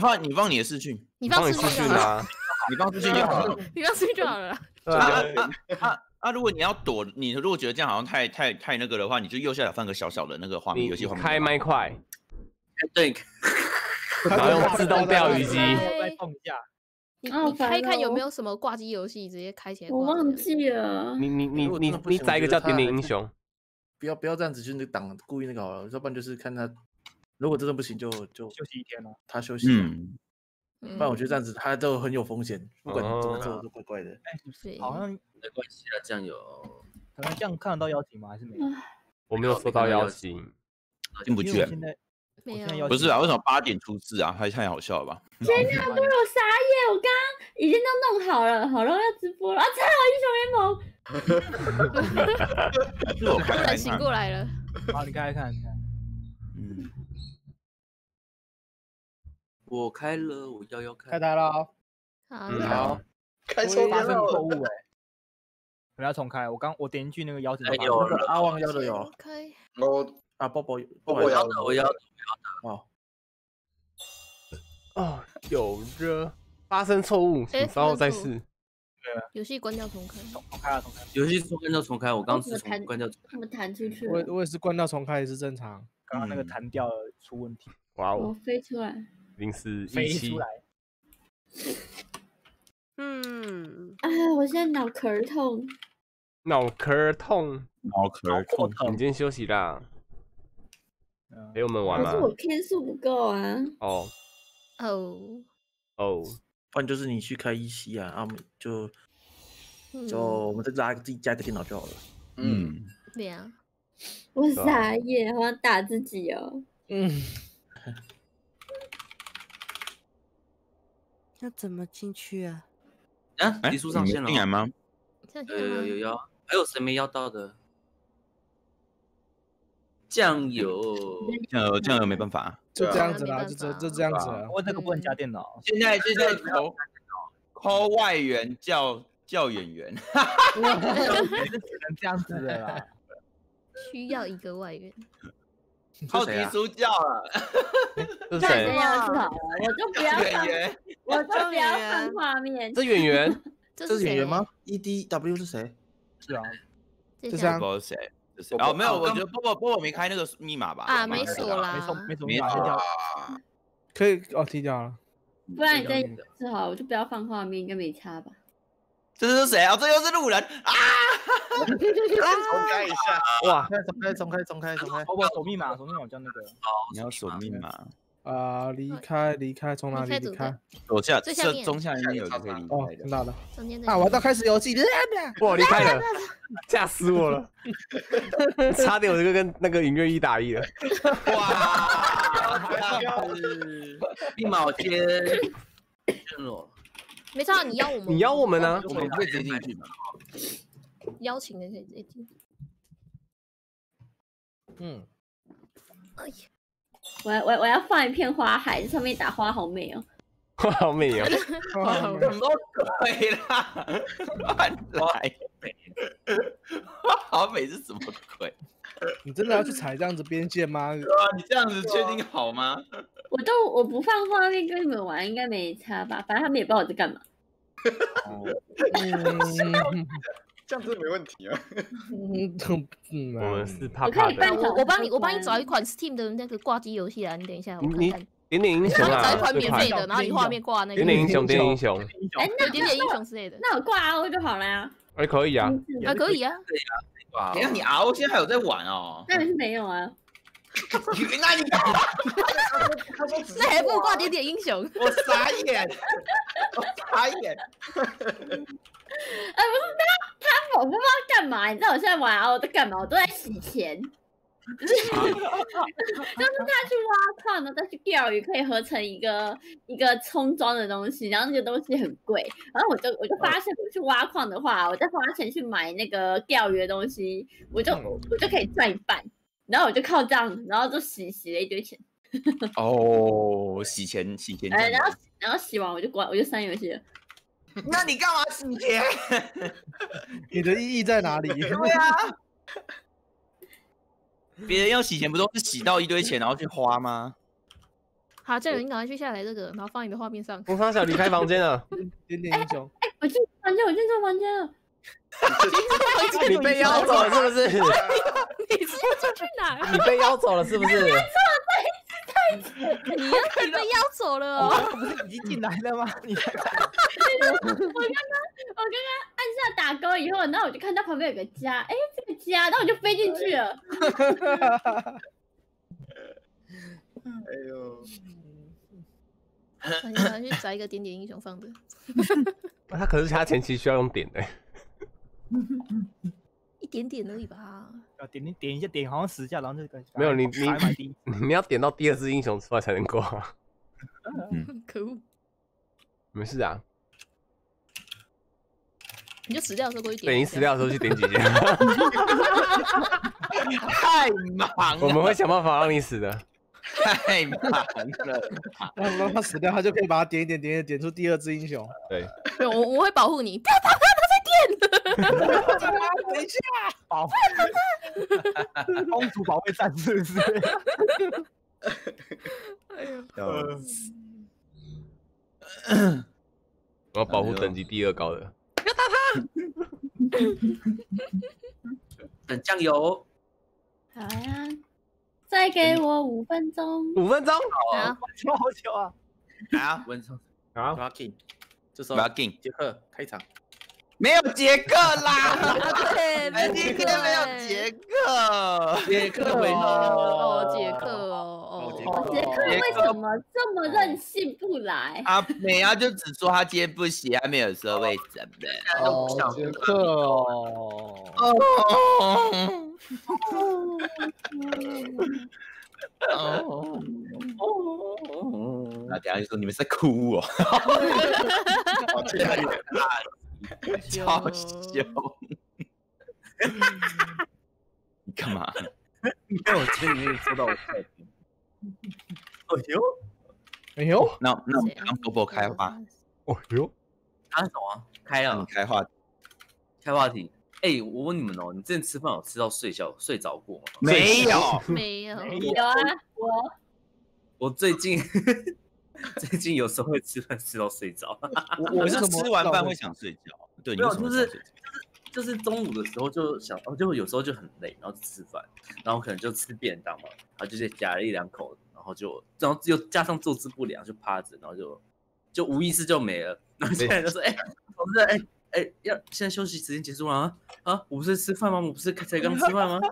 放你的视讯， 你放视讯啊， 你放视讯就好了， 你放视讯就好了。 如果你要躲，你如果觉得这样好像太那个的话，你就右下角放个小小的那个画面，游戏画面。 开麦块， 对， 然后用自动钓鱼机。 再动一下。 你开看有没有什么挂机游戏，直接开起来。 我忘记了。 你载一个叫点点英雄。 不要这样子，就是那挡故意那个好了，要不然就是看他，如果真的不行就休息一天了。 他休息。不然我觉得这样子他都很有风险，不管怎么做都怪怪的。 好像没关系啊，这样有。 可能这样看得到邀请吗？还是没有？ 我没有收到邀请， 进不去。 没有。 不是啊，为什么8点出字啊？太好笑了吧？ 天哪，不如我傻眼！我刚刚已经都弄好了，好了，要直播了啊！猜好英雄联盟。 是我突然醒过来了。 好，你开看。 我开了，我摇开。 开台了。 好。 开错发生错误哎。我要重开，我点进去那个邀请。 有了，阿旺邀的有。 开。 波波邀的，我邀的。 哦，有热。发生错误，请稍后再试。 游戏关掉重开。 重开。 游戏关掉重开，我刚是关掉。 他们弹出去。 我也是关掉重开也是正常。 刚刚那个弹掉了出问题。 哇哦！ 我飞出来。 0417。 我现在脑壳痛。 脑壳痛。 你今天休息啦。陪我们玩吗？ 可是我天数不够啊。 不然就是你去开EC啊，就我们再自己加一个电脑就好了。 对啊。 我傻眼，好像打自己哦。 要怎么进去啊？ 离书上线了。 进来吗？ 有邀，还有谁没邀到的？酱油没办法， 就这样子啦，就这样子了。 我这个不能加电脑。 现在抠外援叫演员， 只能这样子的啦。 需要一个外援。 超级书教了。 这是谁？ 这样子好了，我就不要放画面。 这演员？ 这是演员吗 ？EDW 是谁？ 是啊， 不知道是谁。没有，我觉得波波没开那个密码吧？ 啊，没锁啦， 没锁密码， 可以踢掉了。 不然你再治好，我就不要放画面，应该没差吧？ 这是谁啊？这又是路人啊！重开一下， 哇！ 重开。 我锁密码叫那个。 你要锁密码。 离开，从哪里离开？ 左下，中下面有一个可以离开的。 看到了。我要开始游戏。 我离开了，吓死我了！差点我这个跟那个尹月一打1了。 哇！ 密码我先没差，你邀我们。 你邀我们呢？ 我们不会直接进去吗？ 邀请的可以直接进。 哎呀。我要放一片花海，上面打花好美哦， 花好美哦， 什么鬼啦？乱来，花好美是什么鬼？ 你真的要去踩这样子边线吗？ 你这样子确定好吗？ 我不放画面跟你们玩，应该没差吧？反正他们也不知道我在干嘛。 这样子没问题啊。 我们是怕怕的。 我帮你找一款 Steam 的那个挂机游戏啊，你等一下我看看。 点点英雄啊， 找一款免费的，然后你画面挂那个。 点点英雄。 哎，那点点英雄之类的。 那我挂 RO 就好了呀。 哎，可以啊。 可以啊。 等下你 RO 现在还有在玩哦？ 当然是没有啊。 那你那还不如挂点点英雄。 我傻眼。 我不知道干嘛，你知道我现在玩我在干嘛？我都在洗钱，就是他去挖矿，然后再去钓鱼，可以合成一个充装的东西，然后那个东西很贵，然后我就发现我去挖矿的话，我再花钱去买那个钓鱼的东西，我就可以赚一半，然后我就靠这样，然后就洗了一堆钱。 洗钱。 然后洗完我就删游戏了。 那你干嘛洗钱？ 你的意义在哪里？ 对啊，别人要洗钱不都是洗到一堆钱然后去花吗？ 好，这人赶快去下载这个，然后放你的画面上。 红沙小离开房间了， 点点英雄。 我进房间，我进这房间了。 你被邀走了是不是？ 你是要去哪？ 你被邀走了是不是？ 你要被邀走了哦！ 不是已经进来了吗？你看， 我刚刚按下打勾以后，然后我就看到旁边有个家，哎，这个家，然后我就飞进去了。 哎呦， 你赶快去找一个点点英雄放的。 他可是他前期需要用点的， 一点点而已吧。 点一下，点好像10下，然后就没有你要点到第2只英雄出来才能过啊。 可恶！ 没事啊， 你就死掉的时候过去点。 对，你死掉的时候去点几下。 太忙了， 我们会想办法让你死的。 太忙了， 让他死掉，他就可以把它点一点，点出第2只英雄。 对， 我会保护你，不要打他，他在点。 等一下， 保护公主保卫战是不是？ 哎呦， 我要保护等级第2高的。 不要打他。 等酱油。 好呀，再给我5分钟。 5分钟？ 好久啊！ 好， 文松， 好 ，Rocking， 这时候不要进杰克开场。 没有杰克啦， 对， 今天没有杰克， 杰克为何？ 哦，杰克哦， 杰克为什么这么任性不来？ 啊，美啊就只说他今天不行，他没有说为什么。 哦，杰克哦。 那等下就说你们是在哭哦，这样有点大，超凶。你干嘛？ 因为我今天没有收到我菜品。 哎呦， 那我们让波波开吧。 哦呦， 开什么？开你啊！ 开话题。 开话题。哎，我问你们哦，你之前吃饭有吃到睡着过吗？ 没有， 没有， 有啊， 我最近有时候会吃饭吃到睡着。 我是吃完饭会想睡觉。对， 没有，就是中午的时候就想，就有时候就很累，然后吃饭，然后可能就吃便当嘛，然后就夹了1-2口，然后又加上坐姿不良，就趴着，然后就无意识就没了。然后现在就说，同事，要现在休息时间结束了啊！我不是吃饭吗？我不是才刚吃饭吗？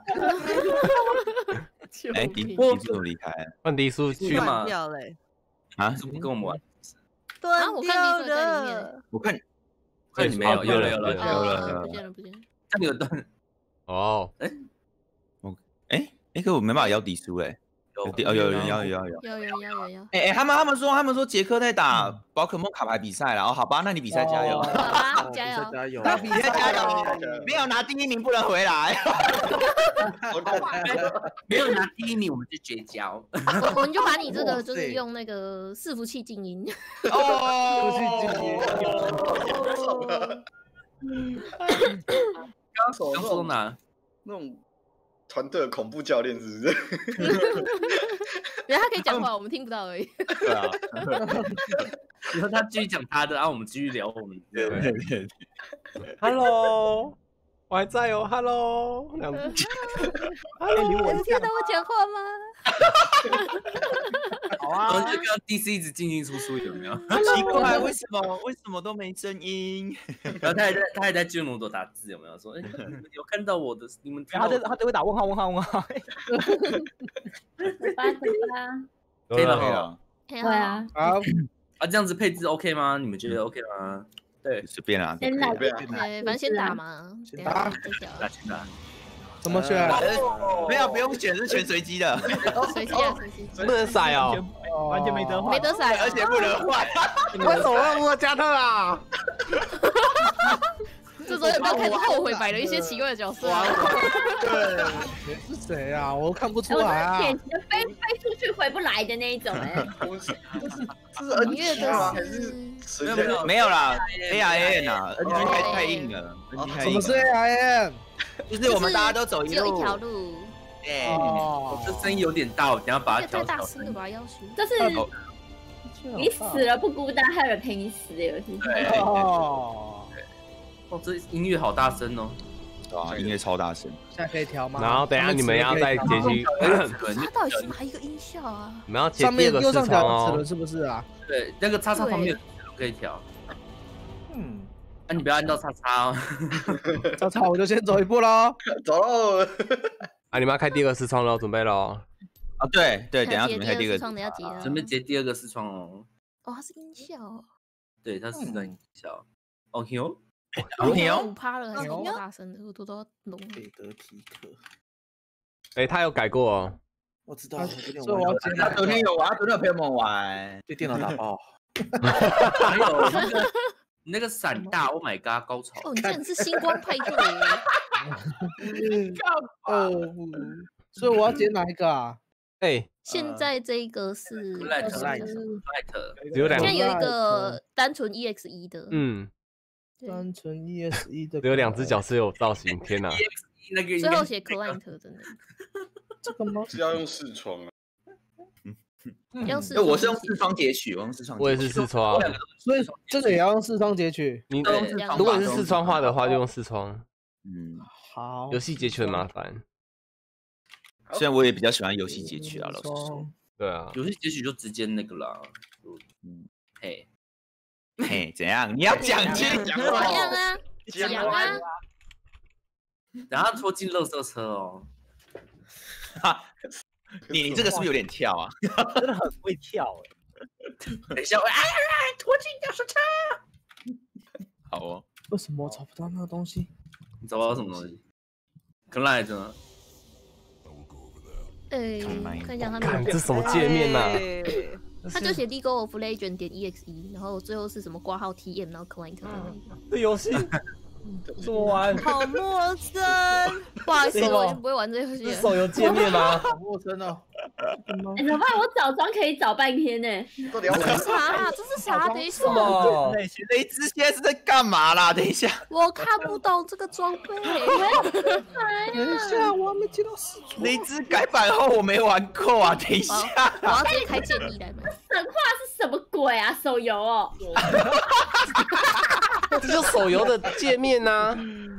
迪叔离开， 换迪叔去嘛？ 啊， 不跟我们玩？ 我看迪叔在里面。 我看你没有，有了， 不见了。 看你有断。 哦， 可我没办法邀迪叔嘞。有人邀。他们说杰克在打宝可梦卡牌比赛了，好吧，那你比赛加油， 加油， 比赛加油，没有拿第1名不能回来， 没有拿第1名我们就绝交， 我们就把你这个就是用那个伺服器静音， 刚说哪？ 那种团队的恐怖教练是不是？ 原来他可以讲话，我们听不到而已。 对啊， 然后他继续讲他的，然后我们继续聊我们。 对。 Hello， 我还在哦 ，Hello， 你们听到我讲话吗？ 好啊，然后就看到 DC 一直进进出出，有没有？ 奇怪，为什么都没声音？ 然后他还在巨龙朵打字，有没有说？你们有看到我的？你们他都会打问号。 可以了， 对啊。 好这样子配置 OK 吗？你们觉得 OK 吗？对， 随便啦， 先来， 反正先打嘛， 先打，怎么选？ 没有，不用选，是全随机的， 随机啊， 不能骰哦， 完全没得换， 没得骰， 而且不能换。 为什么要摸加特啊？ 这时候有没有开始后悔买了一些奇怪的角色？ 对，是谁啊？我看不出来啊。 典型的飞出去回不来的那一种这是 NG 吗？还是没有啦 ，AIN 啊 ，NG 太硬了， 什么是 AIN？ 就是我们大家都走一条路， 这声音有点大，我等下把它调大声的吧，要死。 这是你死了不孤单，还有人陪你死的游戏。 哦， 这音乐好大声哦。 啊，音乐超大声。 现在可以调吗？ 然后等一下你们要再接续， 它到底是哪一个音效啊？ 你们要接第二个视窗哦， 是不是啊？ 对，那个叉叉旁边可以调。那你不要按到叉叉哦。 叉叉，我就先走一步喽。 走喽。 啊，你们要开第二个视窗喽，准备喽。 啊，对，等下准备开第二个。 准备接第二个视窗哦。 哦，它是音效。 对，它是个音效。OK 哦。 5%了，还是好大声的，我都要聋。 彼得提克。 哎，他有改过哦。 我知道， 所以我要接。 他昨天有玩，昨天有陪我们玩， 对电脑打爆。 还有那个闪大 ，Oh my god， 高潮！ 哦，你真的是星光派对。 所以我要接哪一个啊？ 哎， 现在这个是 Light， 只有2个。 现在有一个单纯 EXE 的， 单纯 EXE 的， 只有2只角色有造型，天哪！ 那个最后写 client 的那个， 这个吗？ 是要用视窗啊。 我是用视窗截取， 我也是视窗， 所以这个也要用视窗截取。 你如果你是视窗画的话，就用视窗。 好。 游戏截取很麻烦。 虽然我也比较喜欢游戏截取啊，老实说。 对啊， 游戏截取就直接那个啦。 嘿，怎样？你要讲去讲啊，讲啊。 然后拖进垃圾车哦。 你这个是不是有点跳啊？ 真的很会跳等一下，拖进垃圾车。 好哦。 为什么我找不到那个东西？ 你找不到什么东西 ？Client 呢？ 看一下他看这什么界面啊？ 他就写 League of Legends .exe， 然后最后是什么挂号 TM， 然后 client 的那个。 这游戏怎么玩？ 好陌生。 不好意思，我已经不会玩这游戏了。 手游界面吗？ 好陌生哦。 怎么办？我找妆可以找半天呢。 到底要这是啥？这是啥？等一下。 雷兹现在是在干嘛啦？等一下， 我看不懂这个装备。 等一下，我还没接到视窗。 雷兹改版后我没玩过啊，等一下。 我要直接开建议来嘛。 神话是什么鬼啊？手游哦。 这就手游的界面呐。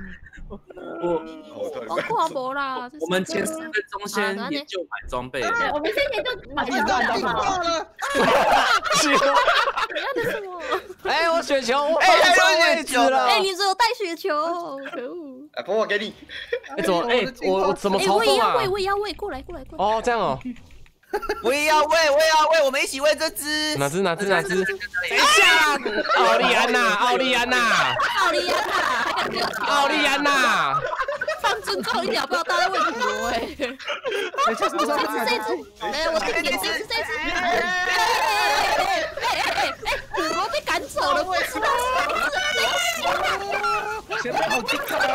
我跨博啦！ 我们前10分钟先研究买装备。 我们先研究买装备好不好？ 哎，我雪球，我放错位置了。 哎，你只有带雪球，可恶！ 哎，婆婆给你。 哎，怎么？哎，我怎么嘲讽啊？ 我也要喂，过来。 哦，这样哦。 我也要喂，我们一起喂这只。 哪只？等一下，奥利安娜， 放尊重一点，不要大家喂普罗哎。这只，哎，我点这只。普罗被赶走了，我知道。 现在好精彩。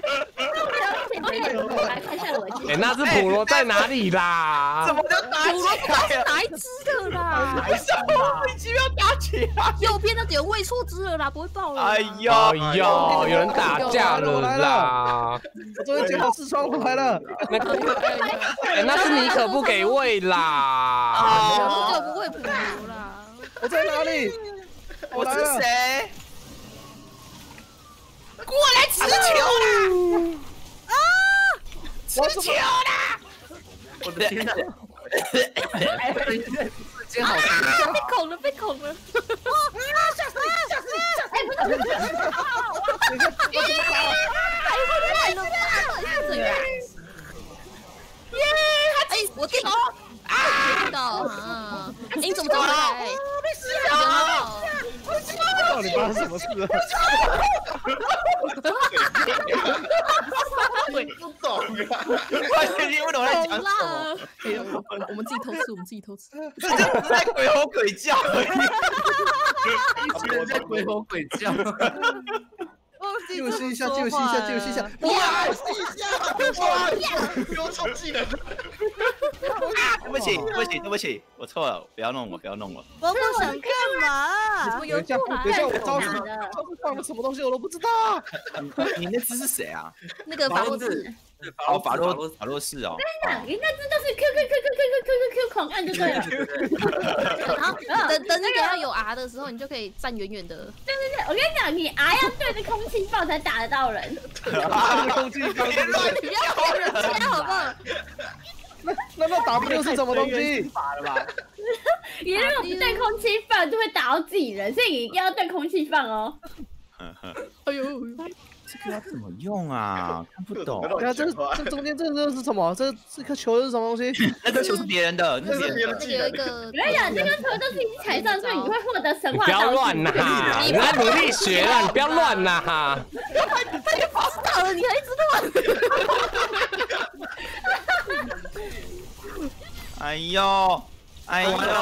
哎，那只普罗在哪里啦？ 怎么就打起来？ 普罗不知道是哪一只的啦？ 为什么莫名其妙打起来？ 右边的点喂错只了啦，不会爆了。 哎呦， 有人打架了啦！ 我终于接到视窗回来了。 那是你可不给喂啦！ 我不喂普罗啦。 我在哪里？ 我是谁？过来吃球啦！吃球啦！我的天哪！ 真好吃！ 被捅了！吓死！哎，不是！我听到啊！你怎么走回来？ 到底发生什么事了？ 不懂啊！ 完全听不懂在讲什么。 我们自己偷吃。 这就是在鬼吼鬼叫而已。 我在鬼吼鬼叫。 救息一下！哇！ 给我超技能！ 对不起，我错了，不要弄我。 波波想干嘛？ 有人过来。 等一下，我招式放了什么东西我都不知道。 你那只是谁啊？ 那个法洛士。 哦，法洛士哦。 我跟你讲，你那只就是 Q 狂按就对了。 然后等那个要有 R 的时候，你就可以站远远的。 对，我跟你讲，你 R 要对着空气爆才打得到人。 空气爆， 不要吼人家好不好？ 那 W 是什么东西？ 法了吧？ 你如果不对空气放，就会打到自己人，所以你一定要对空气放哦。 哎呦， 这个要怎么用啊？看不懂。 对啊，这中间这是什么？这颗球是什么东西？ 那颗球是别人的， 那个有一个。我跟你讲，这个球都是你踩上去，你会获得神话。 不要乱呐！你要努力学啊！你不要乱呐！哈！ 他就不知道了，你还一直乱。 哎呦！哎呀，完了！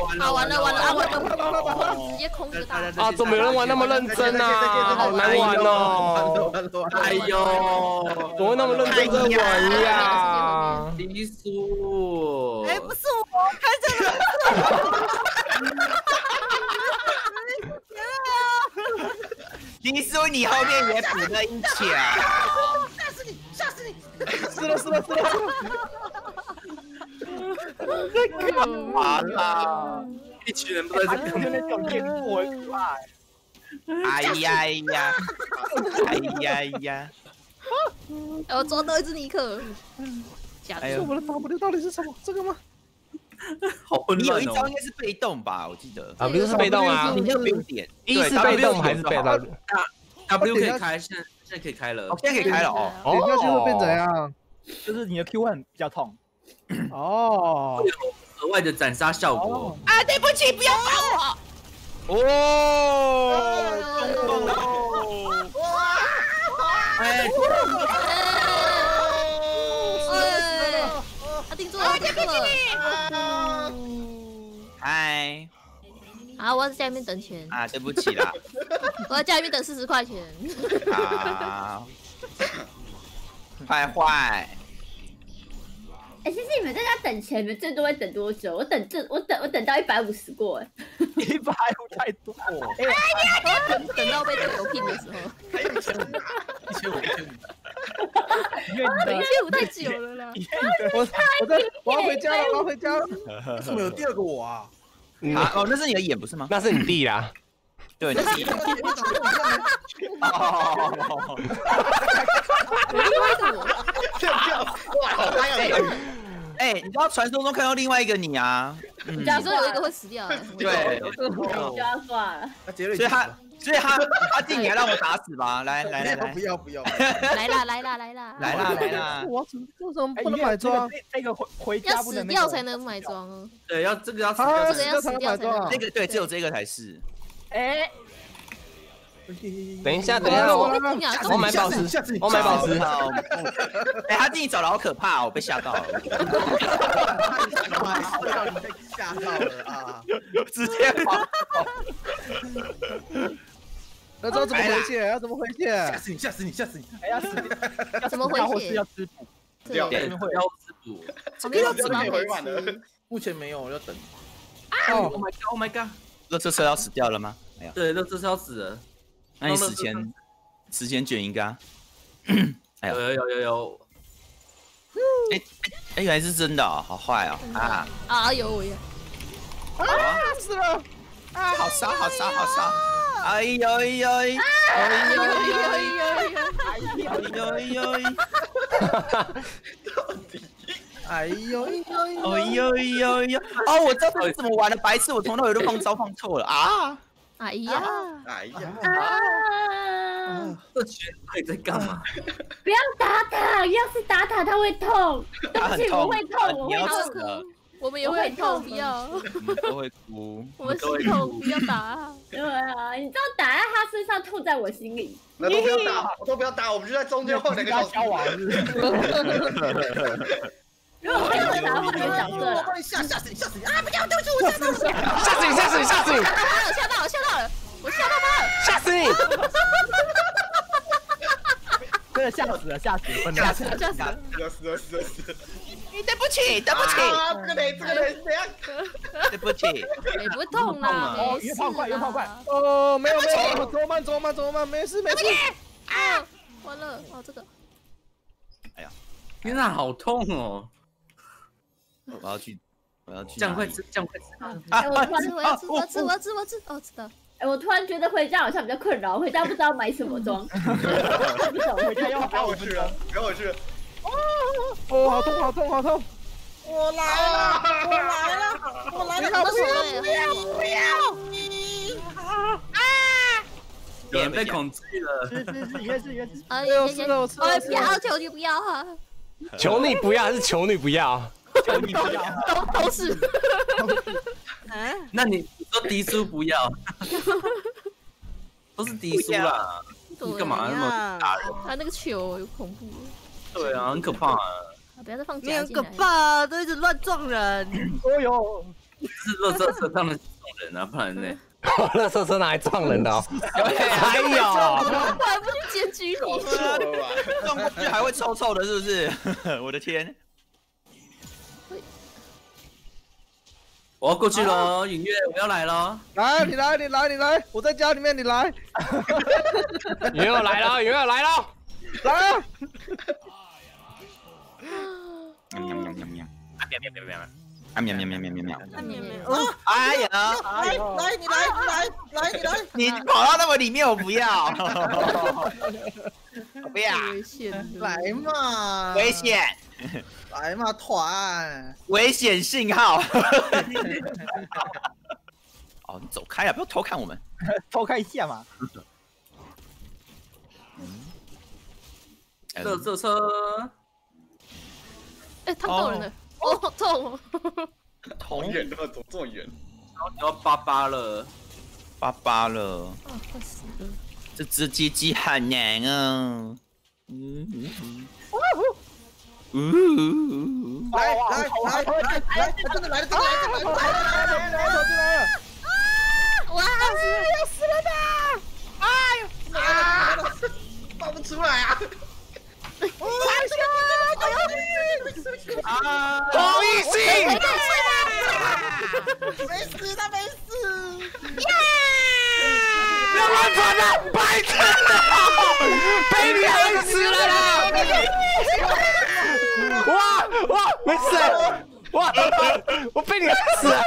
直接空着打啊！怎么有人玩那么认真啊？好难玩哦！ 哎呦， 怎么会那么认真在玩呀？ 离叔， 哎，不是我，看这个。 离叔，你后面也补了一枪。 吓死你！ 死了！ 干嘛啦？ 一群人不知道在干嘛。 哎呀！ 我抓到一只尼克。 我的 W 到底是什么？这个吗？ 好混乱哦。 你有一招应该是被动吧？我记得。 啊，不是被动啊。 你那个不用点。 一是被动还是被动 ？W 可以开，现在可以开了。 现在可以开了哦。 点下去会变怎样？ 就是你的 Q 会比较痛。 哦。 额外的斩杀效果。 啊，对不起，不要打我。哦。哎。 他定住了，嗨。好，我要在家里面等钱。 啊，对不起啦。 我在家里面等40块钱。 好。坏。 哎，其实你们在家等钱，你们最多会等多久？我等到150过哎。 150太多。 等到被队友聘的时候。 1500。 1500太久了啦！ 我要回家了，为什么有第二个我啊？ 哦，那是你的眼不是吗？ 那是你弟啦。 对，那是你。哦。 另外一个我。 哇，好嗨啊！ 哎，你知道传说中看到另外一个你啊？ 你说有一个会死掉。 对。 就要挂了。 所以他进你还让我打死吧？来， 不要！ 来啦！ 我怎么不能买装？ 这个回家不能要死掉才能买装哦。 对，这个要死掉才能。 这个对，只有这个才是。 哎。 等一下，我买宝石。 哎，他进去找的好可怕哦，我被吓到了。 吓到了啊！ 直接跑。 那知道怎么回血？要怎么回血？ 吓死你！ 哎呀， 怎么回血？ 要吃补。 对， 要吃补。 这边要吃吗？ 目前没有，要等。 Oh my god！ 乐车车要死掉了吗？没有。 对，乐车车要死了。 那你死前卷一个啊？ 哎呦，有。 哎，原来是真的哦，好坏哦啊！ 啊有呀！ 死了！ 啊，好杀！哎呦！哦，我知道这是怎么玩的，白痴！我从头到尾都放错了啊！ 哎呀！ 这群人在干嘛？ 不要打他，要是打他他会痛。对不起，我会痛，我会痛。 我们也会痛，不要。 都会哭。 我们心痛，不要打。 对啊，你知道打在他身上，痛在我心里。 那都不要打，我都不要打，我们就在中间换2个小时。 如果我要打，换2个角色了。 吓死你！啊！不要，对不起，我吓到你！ 吓死你！ 吓到了！我吓到他了！ 吓死你！ 真的吓死了！ 对不起，对不起， 这个人怎样？ 对不起， 哎，不会痛啦， 哦，越跑快，越跑快。 哦，没有，走慢，没事。 啊，完了，哦，这个。 哎呀， 天哪，好痛哦！ 我要去。 酱快吃。 我要吃，哦，知道。 哎，我突然觉得回家好像比较困扰，回家不知道买什么装。 回家要花5分钟。 不要回去了。 哦，好痛！ 我来了！不要！ 有人被恐惧了。 是。 哎，不要，求你不要啊！ 求你不要还是求你不要？ 求你不要， 都是。 那你说迪叔不要，都是迪叔啦。你干嘛那么打人？ 他那个球有恐怖。 对啊，很可怕。 不要再放你很可假进来。 怕，都一直乱撞人。 哦哟， 是垃圾车当然是撞人啊，不然呢？ 垃圾车拿来撞人的哦。还有， 我还不去检举你。 撞过去还会臭的，是不是？我的天！ 我要过去喽，尹月，我要来喽！ 来，你来，我在家里面，你来。 云又来了， 来啊！ 哎呀！ 来！ 你跑到那么里面，我不要。不要！ 来嘛！ 危险！ 来嘛，团！ 危险信号！哦，你走开啊！不要偷看我们。 偷看一下嘛。 垃圾车。 哎，烫到人了！哦，好痛！ 好远，怎么这么远？ 然后你要88了。 88了。 啊，快死了！ 这只鸡鸡很难啊。 来，真的来了！ 哇，要死了的！ 哎呦，爆不出来啊！ 好意思！ 没事，他没事。 不要乱传了，白痴啊！被你害死了啦！哇，没事。哇，我被你害死了！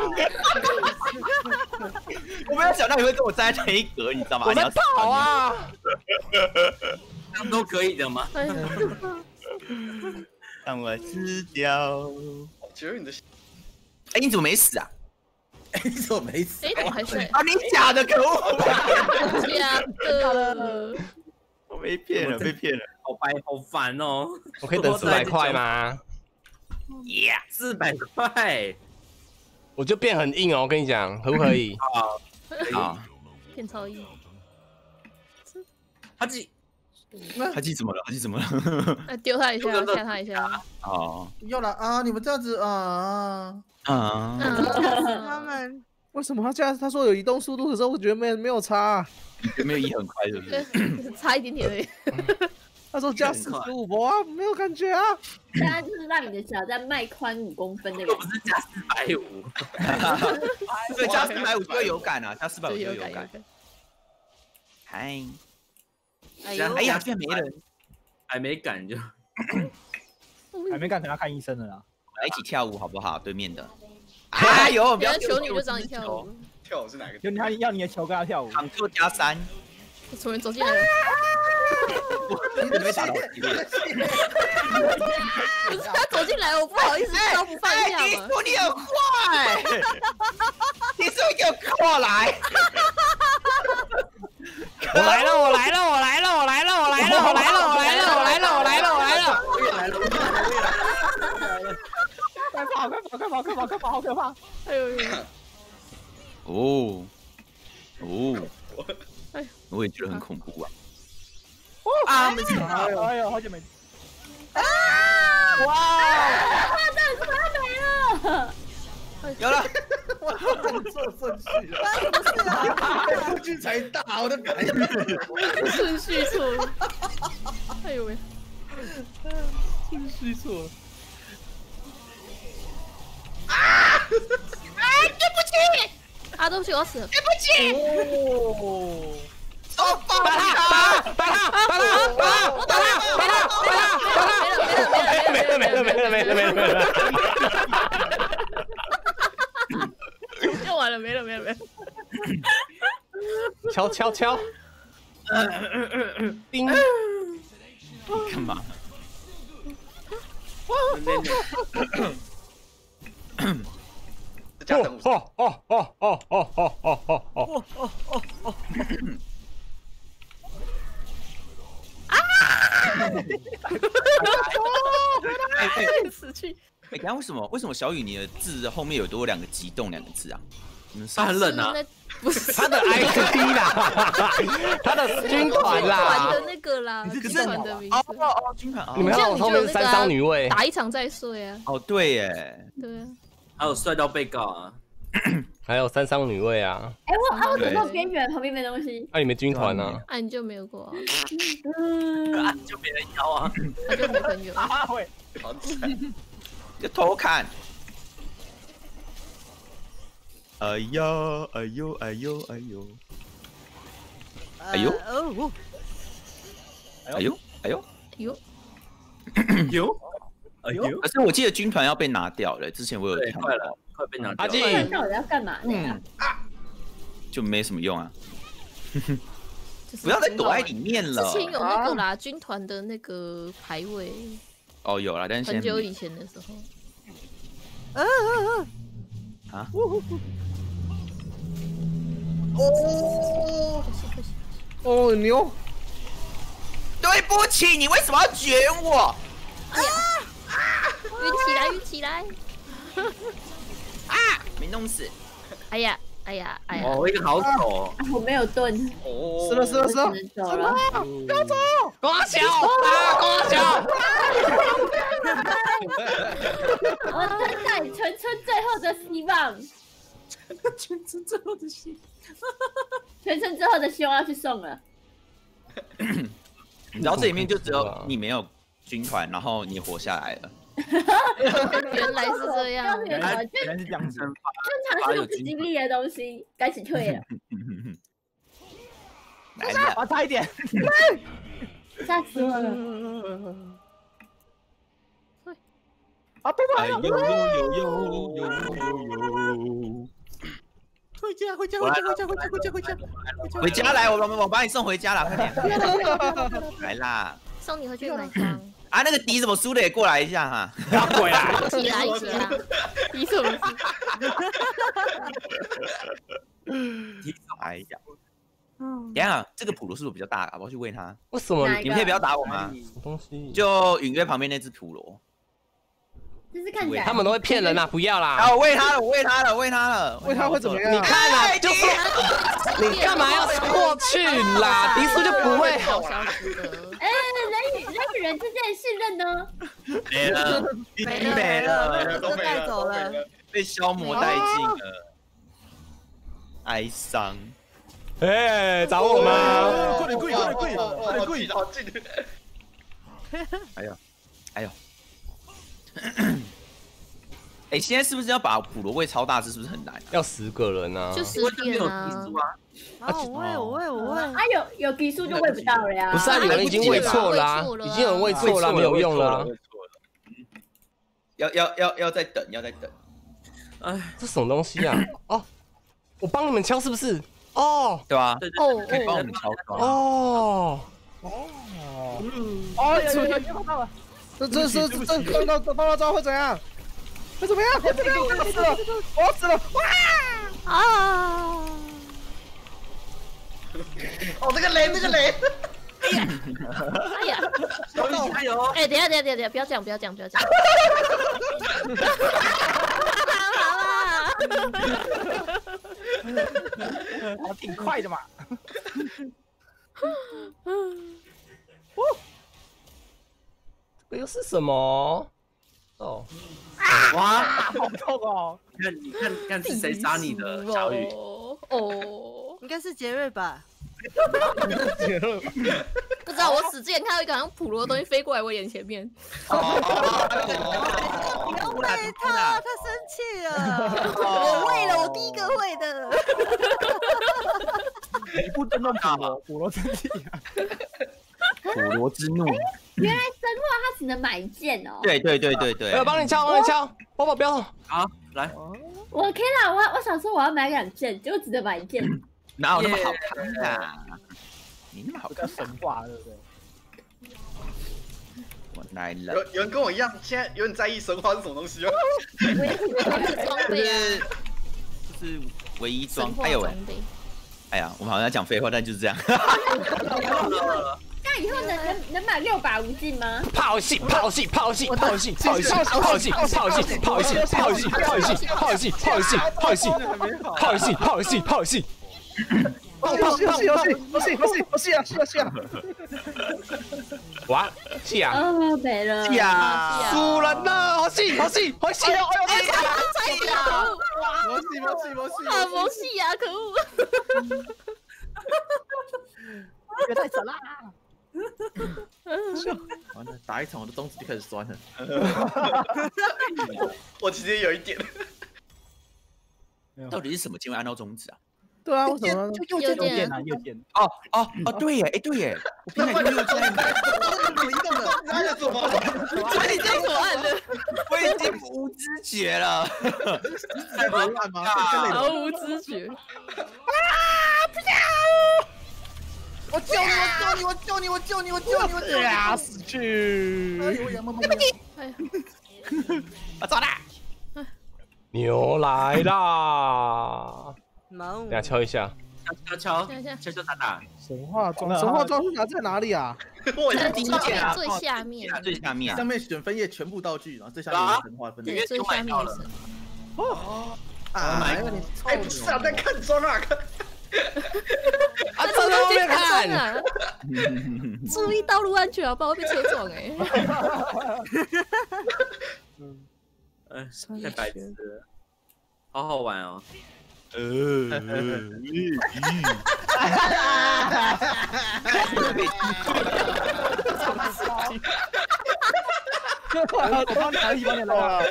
我没有想到你会跟我站在同一格，你知道吗？ 我在跑啊！ 这样都可以的吗？ 让我死掉。 我觉得你的， 哎，你怎么没死啊？ 你怎么没死？ 哎，怎么还睡？ 啊，你假的，可恶！ 假的。 我被骗了，被骗了。 好白，好烦哦！ 我可以等400块吗 ？400块， 我就变很硬哦，我跟你讲，可不可以？ 好， 变超硬。 他记怎么了？ 丢他一下，吓他一下。 哦， 要来啊！你们这样子啊！ 他们为什么他这样？他说有移动速度，可是我觉得没有差。 没有移很快，是不是？ 差一点点而已。 他说加45波啊，没有感觉啊。 现在就是让你的脚再迈宽5公分的感觉。 不是加450， 对，加450就会有感啊，加450就有感。嗨，哎呀，居然没人， 还没赶就， 还没赶，等他看医生了啦。 来一起跳舞好不好？对面的。哎呦，不要求女就找你跳舞。 跳舞是哪个？ 要你的球跟他跳舞。 Ctrl加3。 从人走进来了。 你怎么被打到？不是他走进来，我不好意思招不放一下嘛。你说你很坏，你是不是给我过来？ 我来了！ 快跑！好可怕！ 哎呦！ 我也觉得很恐怖啊！ 没事！哎呦，好久没。 哇！他没了！ 有了！ 我操，你做顺序了，顺序才大，我的感觉。 顺序错了。哎呦喂！ 顺序错了。 对不起， 啊，对不起，我要死了， 对不起。 打他！没了。 用完了，没了。 敲，叮， 干嘛？ 加等死去！ 哎，刚刚为什么小雨你的字后面有多2个激动2个字啊？你们他很冷啊， 不是他的 ID 啦，他的军团啦， 的那个啦，军团的名字。 军团。 你们看我后面是3商女卫， 打一场再睡啊。 哦，对耶。 对啊。 还有帅到被告啊， 还有3商女卫啊。 哎，我走到边缘旁边没东西。 那你们军团呢？ 啊，你就没有过啊？ 就没人要啊， 他就没朋友。 会， 好惨。 就偷看。哎呦！可是我记得军团要被拿掉了，之前我有看到， 快被拿掉。 阿纪， 到底要干嘛呢？ 就没什么用啊。不要再躲在里面了。 之前有那个啦，军团的那个排位。 哦，有啦，但是很久以前的时候。 啊！ 哦牛！ 对不起，你为什么要卷我？ 晕起来！ 啊！没弄死！ 哎呀！ 哦，一个好丑， 我没有盾。 死了！ 走了！ 不要走！ 瓜小！ 我等待全村最后的希望。 全村最后的希望。 全村最后的希望要去送了。 你知道这里面就只有你没有军团，然后你活下来了。 原来是这样， 原来是这样子。 正常是不经历的东西，该起退了。 来了， 我差一点， 吓死我了！ 啊，对吧？ 有！回家来，我把你送回家了，快点！来啦， 送你回去买汤。 啊，那个迪怎么输的也过来一下哈！ 不要鬼啦！ 一起啦！迪什么事？哎呀！等一下，这个普罗是不是比较大？我要去喂它。 为什么？ 你们可以不要打我吗？ 什么东西？ 就隐约旁边那只普罗。 就是看起来他们都会骗人啊！不要啦！ 啊，我喂它了，喂它会怎么样？ 你看啦，就是你干嘛要过去啦？迪叔就不会。 哎，人与人之间的信任呢？ 没了， 都带走了， 被消磨殆尽了，哀伤。 哎，找我吗？ 快点跪！好近！ 哎呦！哎，现在是不是要把普罗喂超大只？是不是很难？ 要10个人啊！ 就10点啊！ 我喂！ 啊，有技术就喂不到了呀！ 不是啊，有人已经喂错啦，已经有人喂错了，没有用了。 要再等。 哎，这什么东西啊？哦，我帮你们敲是不是？哦， 对吧？ 哦， 可以帮我们敲光。 哦， 有到了！这碰到之后会怎样？会怎么样？我死了！哇！ 啊！ 哦，这个雷！ 哎呀！ 加油！ 哎，等下，不要讲。 我挺快的嘛。 这又是什么？哦， 哇， 好痛哦！ 你看是谁杀你的小雨？ 哦， 应该是杰瑞吧？ 不知道，我死之前看到一个好像普罗的东西飞过来我眼前面。 你跟会他生气了。我会了，我第一个会的。 你不尊重普罗生气啊！ 普罗之怒。 原来生化它只能买一件哦。 对。 我帮你敲，宝宝不要。 好，来。 我 OK 啦，我想说我要买2件，结果只能买1件。 哪有那么好看啊？你那么好看， 神话对不对？ 我来了。 有人跟我一样，现在有点在意神话是什么东西吗？ 就是唯一装。哎呀，我们好像在讲废话，但就是这样。 那以后能买6把无尽吗？ 炮戏，哇，戏啊！ 没了。 戏啊！ 输人了，好戏！ 好戏呀！魔戏呀！可恶！ 也太扯啦！ 完了，打一场我的中指就开始酸了。 我其实也有一点。 到底是什么键会按到中指啊？ 对啊，为什么？ 右键啊，右键。 哦，对耶，对耶，我平常用右键。 移动的，那要怎么？ 你这样怎么按的？ 我已经无知觉了。 在乱按吗？ 毫无知觉。 我救你！呀，死去！ 我走啦！ 牛来啦！等下敲一下。 敲打。 神话装是拿在哪里啊？ 我在第一键啊， 最下面， 最下面， 上面选分页全部道具，然后最下面有神话分页。 最下面的神。 哎，不是啊，在看装啊！ 站在后面看啊！注意道路安全啊，不然会被车撞哎。 太白痴了，好好玩哦。 我帮你拿一帮你拿。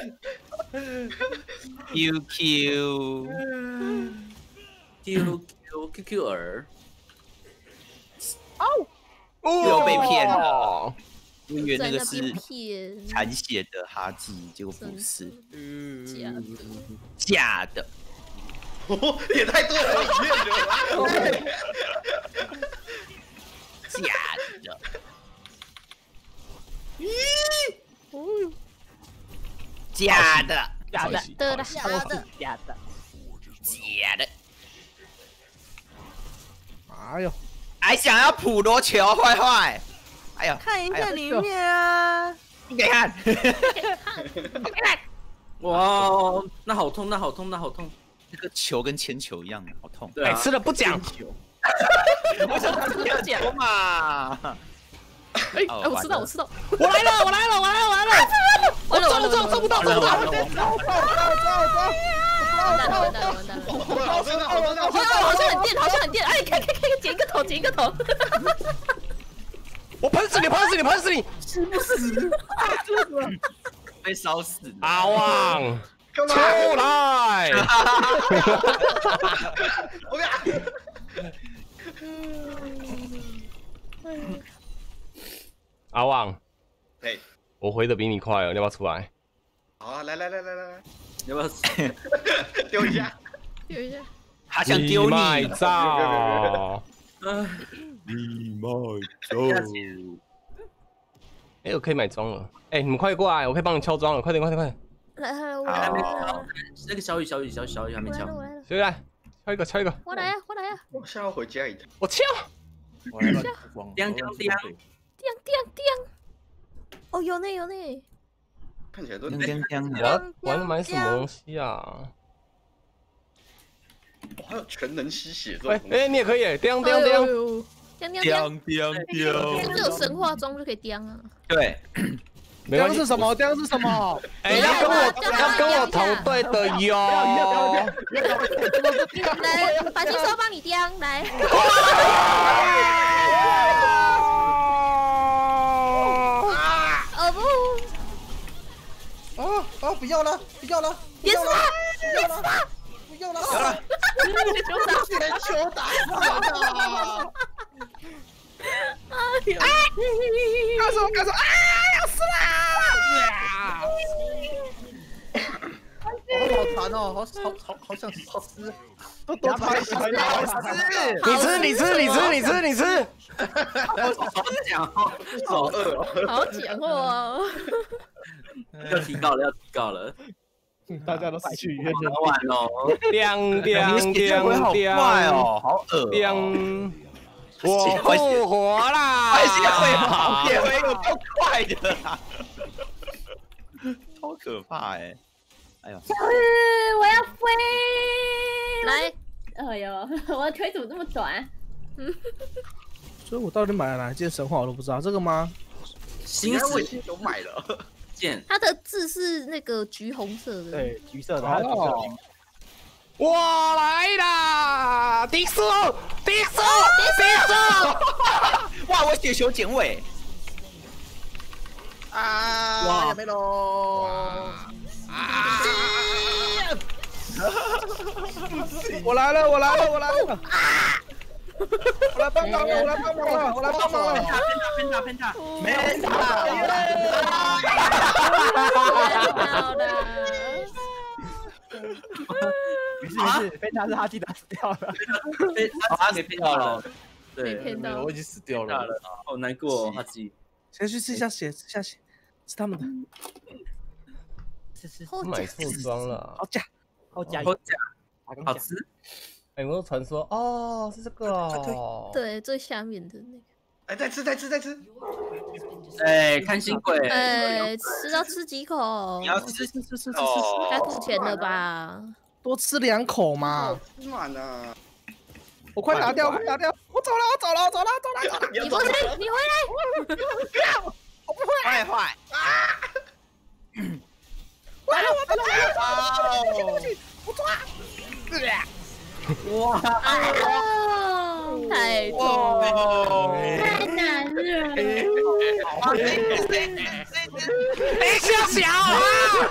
QQ 儿。 又被骗了。我以为那个是骗残血的哈基，结果不是， 假的。 也太多了，里面的。 假的。假的。 假的。 哎呦， 还想要普罗球，坏！哎呦， 看影片里面啊， 你给看， 哇，那好痛！ 那个球跟铅球一样，好痛。 对啊， 吃了不讲。 我想他讲嘛。 哎，我知道， 我来了！我中不到！ 完蛋了！好像很电！哎，看，捡一个头！ 我喷死你！ 死不死？ 被烧死！ 阿旺，出来！阿旺， 嘿， 我回的比你快哦，你要不要出来？ 好啊，来， 要不要丢一下？ 他想丢你。 卖照。 你卖照。 哎，我可以买装了。哎，你们快过来，我可以帮你敲装了，快点！ 来，我还没敲，那个小雨还没敲。 谁来？敲一个。 我来呀！ 我现在要回家一趟。 我敲。 我来了， 叮！ 哦，有呢。 看起来都玩的买什么东西啊？ 还有全能吸血这种。 哎，你也可以，叮！ 这有神话装就可以叮啊。 对， 没关系。是什么？ 哎，要跟我同队的哟。 来，把金收帮你叮来。 要了，不要了， 别死他！ 不要了，不要了， 有了， 全球打死了！干什么干什么？啊！要死啦！好馋哦，好想吃，都太馋了，好吃！ 你吃！ 好讲哦， 好饿哦。 好讲话哦。 要提高了， 大家都失去原好晚哦。 好快哦，好恶。 我复活啦！ 血回有够快的啦，超可怕哎！哎呦， 小雨，我要飞！ 来， 哎呦，我的腿怎么这么短？ 所以我到底买了哪一件神话我都不知道，这个吗？ 应该我已经有买了。 剑， 它的字是那个橘红色的。 对，橘色的，它的橘色。 我来啦！迪叔！ 哇，我血球剪尾啊！哇，没喽！啊！我来了！我来帮忙了！ 偏塔！ 没打！ 好的。 没事，被他是他自己打死掉了。 他给骗到了， 被骗到， 我已经死掉了， 好难过，他自己。 先去吃一下血，是他们的。 买错装了， 好假， 好吃。 有没有传说？哦，是这个哦。 对，最下面的那个。 哎，再吃。 哎，看新鬼。 哎，要吃几口？ 你要吃， 该付钱了吧？ 多吃2口嘛。 满啊！ 我快打掉！我走了！ 你过去，你回来！ 不要！我不会！ 坏！ 我抓！ 哇！ 太痛， 太难了。 小啊！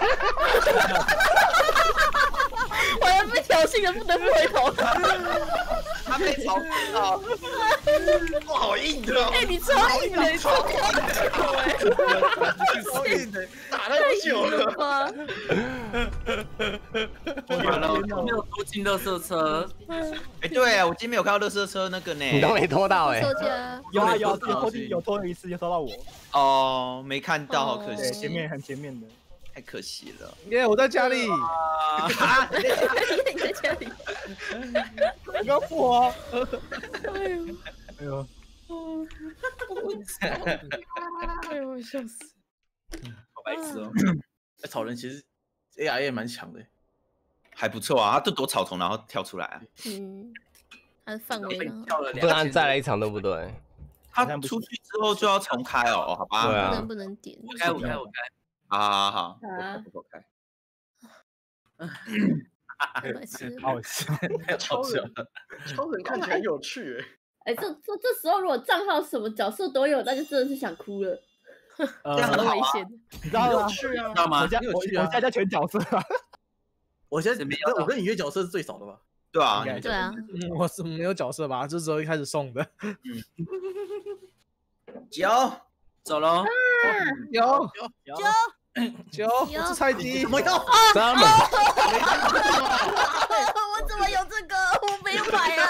我要被挑衅了，不得不回头。 他被嘲讽到， 哇，好硬的！ 哎，你超硬的，你超硬的，打太久了吧？ 完了，没有拖进垃圾车。 哎，对啊，我今天没有看到垃圾车那个呢。 你都没拖到哎。 有拖了一次，有拖到我。 哦，没看到，好可惜。 很前面的， 太可惜了。 耶，我在家里。 你在家里。 你要复活。 哎呦， 笑死！ 好白痴哦。 草人其实 AI 也蛮强的， 还不错啊，他就躲草丛然后跳出来啊。 他的范围呢？ 不然再来一场对不对？ 他出去之后就要重开哦，好吧？ 对啊。 不能点？ 我开。 好，我开。 好笑， 超人看起来很有趣哎，这时候如果账号什么角色都有，那就真的是想哭了。 这样很危险， 你知道吗？ 知道吗？ 我现在全角色啊！ 我现在我跟你约角色是最少的吧？ 对啊， 对啊， 我是没有角色吧？这时候一开始送的。 走喽！ 有，我是菜鸡， 怎么样？ 我怎么有这个？我没有买啊！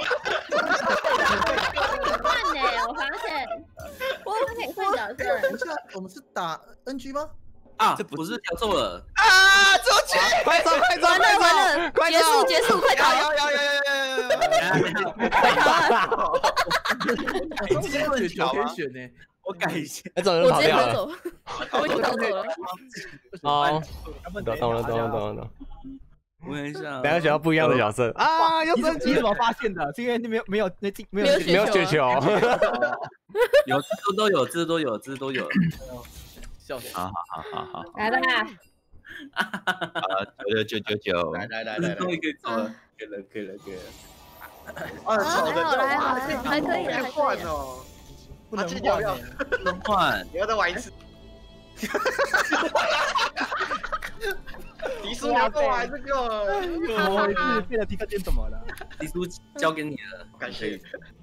换呢？我发现，我可以换角色。 等一下，我们是打 NG 吗？ 啊，这不是跳错了啊！走起！ 快走！ 完了！结束！快逃！ 你今天问题可以选呢，我改一下。 哎，走人跑掉了。 我已经逃走了。 哦，懂了。 我看一下， 两个选到不一样的角色啊！又升级， 怎么发现的？是因为没有雪球。 有字都有。笑死！ 好， 来吧。 999， 来，终于可以走了，可以了。 还可以的， 换哦， 不能换， 你要再玩一次。 迪叔你要跟我玩这个？ 我一直变得皮克剑怎么了？ 迪叔交给你了， 感谢。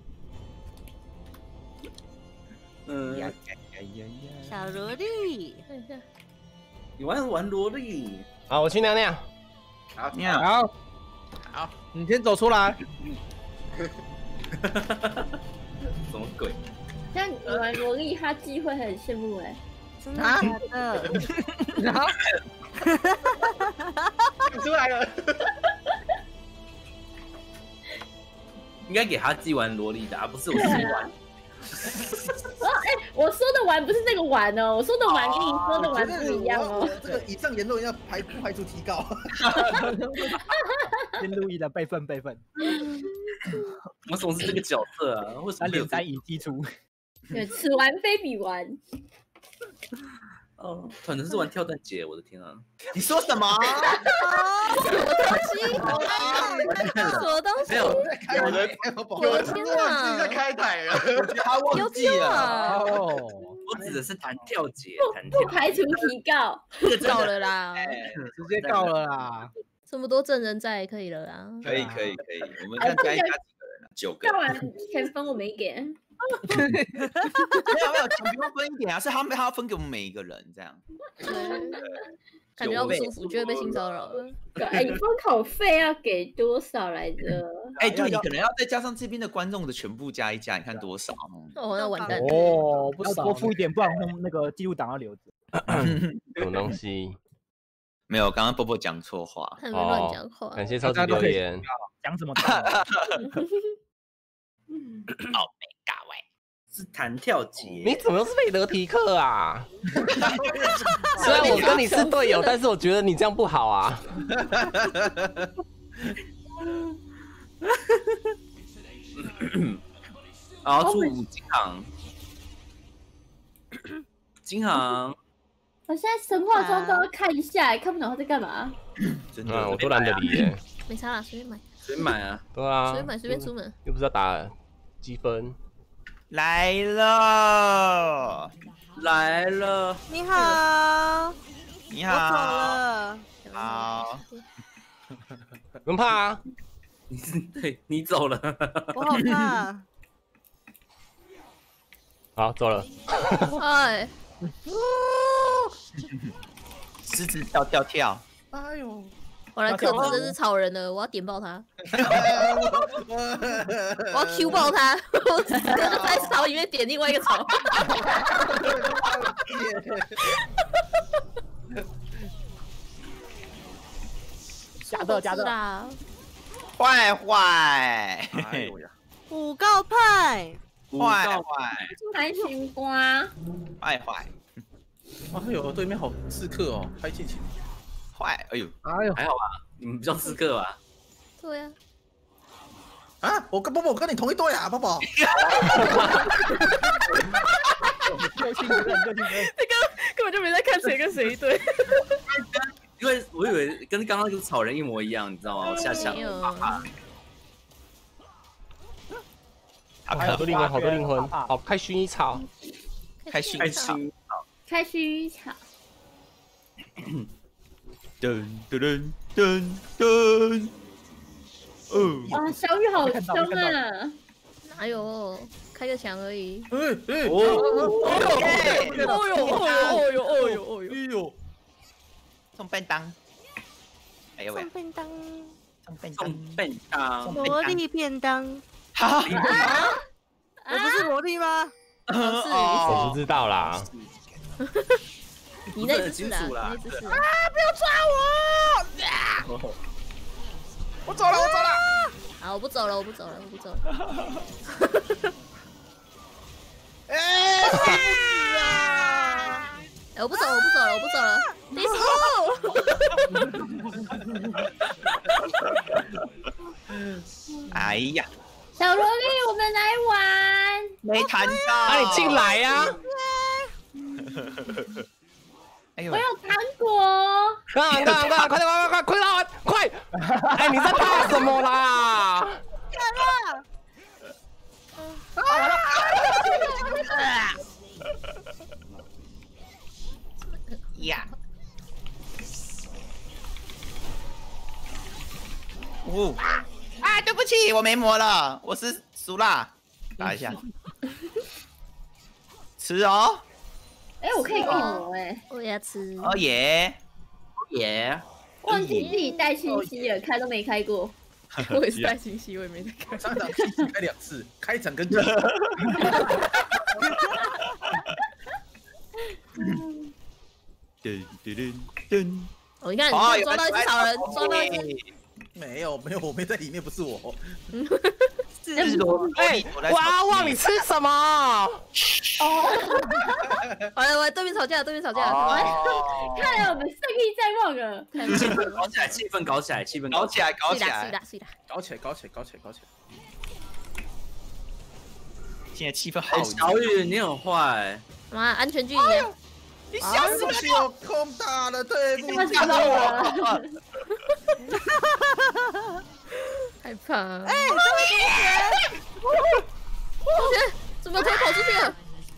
小萝莉， 你玩萝莉。 好，我去尿尿。 好， 好，好，你先走出来。 什么鬼？ 像你玩萝莉哈基会很羡慕哎。 真的假的？ 然后出来了。 应该给他寄玩萝莉的，而不是我自己玩。 我说的玩不是那个玩哦，我说的玩跟你说的玩不一样哦。 这个以上言论要不排除提告。 先路易的备份。 我总是这个角色啊，为什么有 3.3已基础？ 对，此玩非彼玩。 哦，可能是玩跳蛋姐，我的天啊！ 你说什么？ 什么东西？什么东西？ 有人忘记在开台了， 他忘记了。 我指的是弹跳姐， 不排除提告。 告了啦， 直接告了啦。 这么多证人在，可以了啦。 可以，我们看加几个人啊？9个。 告完钱分我没给。 没有，钱不用分一点啊，是他要分给我们每一个人这样。 感觉到不舒服，觉得被性骚扰了。 哎，你封口费要给多少来着？ 哎，对，你可能要再加上这边的观众的全部加一加，你看多少？ 哦，那完蛋。 哦，不少，多付一点，不然那个记录档要留着。 什么东西？ 没有，刚刚波波讲错话。 他们乱讲话。 感谢超级留言。 讲什么？ 哦，没搞哎， 是弹跳姐。 你怎么又是费德提克啊？虽然我跟你是队友，但是我觉得你这样不好啊。 然后出金行，金行。 我现在神话中都要看一下，看不懂他在干嘛。 真的， 我都懒得理耶。 没差啦，随便买。 随便买啊。 对啊。 随便买，随便出门。 又不是要打积分。 来了。 你好。 你好。 我走了。 好。 不用怕啊。 对你走了。 我好怕。 好，走了。 哎。 狮子跳。 哎呦！ 我来克制这只草人了，我要点爆他！我要 Q 爆他！我就在草里面点另外一个草。 加的啦！ 坏！ 哎呦呀！ 五告派！ 坏！ 开心瓜！ 坏！ 哎呦，对面好刺客哦，拍剑琴。 坏！哎呦， 还好吧？你们比较刺客吧？ 对呀。 啊！我跟波波，我跟你同一队啊，波波。 就信责任。这个根本就没在看谁跟谁一队。 因为我以为跟刚刚那个草人一模一样，你知道吗？我下场。 好多灵魂，好多灵魂，好开薰衣草， 开薰衣草。 噔。 哇，小雨好凶啊！ 哪有？开个墙而已。 哦呦！送便当。哎呦喂！ 送便当。 萝莉便当。 哈！ 我不是萝莉吗？ 我不知道啦。 你那只是啦，你那只是。 啊！不要抓我！我走了。 好，我不走了。 哎！ 我不走了。第四步。哎呀！ 小萝莉，我们来玩。 没弹到。 那你进来呀！ 我有糖果。 快点，快！哎，你在怕什么啦？ 呀！ 耶，我没魔了，我是苏辣，打一下，吃哦。 哎，我可以给你磨哎， 我也要吃。 哦耶， 耶！ 忘记自己带信息了，开都没开过。 我也是带信息，我也没在开。 上场信息开2次，开场跟我你看，你抓到多少人？抓到没有，我没在里面，不是我。 是罗哇哇，你吃什么？ 完了，对面吵架， 看来我们胜利在望了。 搞起来，气氛搞起来， 是的。 搞起来！ 现在气氛好。 小雨，你很坏。 妈，安全距离。 你吓死我！ 有空打了，对不起。 吓到我了。 害怕。哎，同学，怎么可以跑出去了？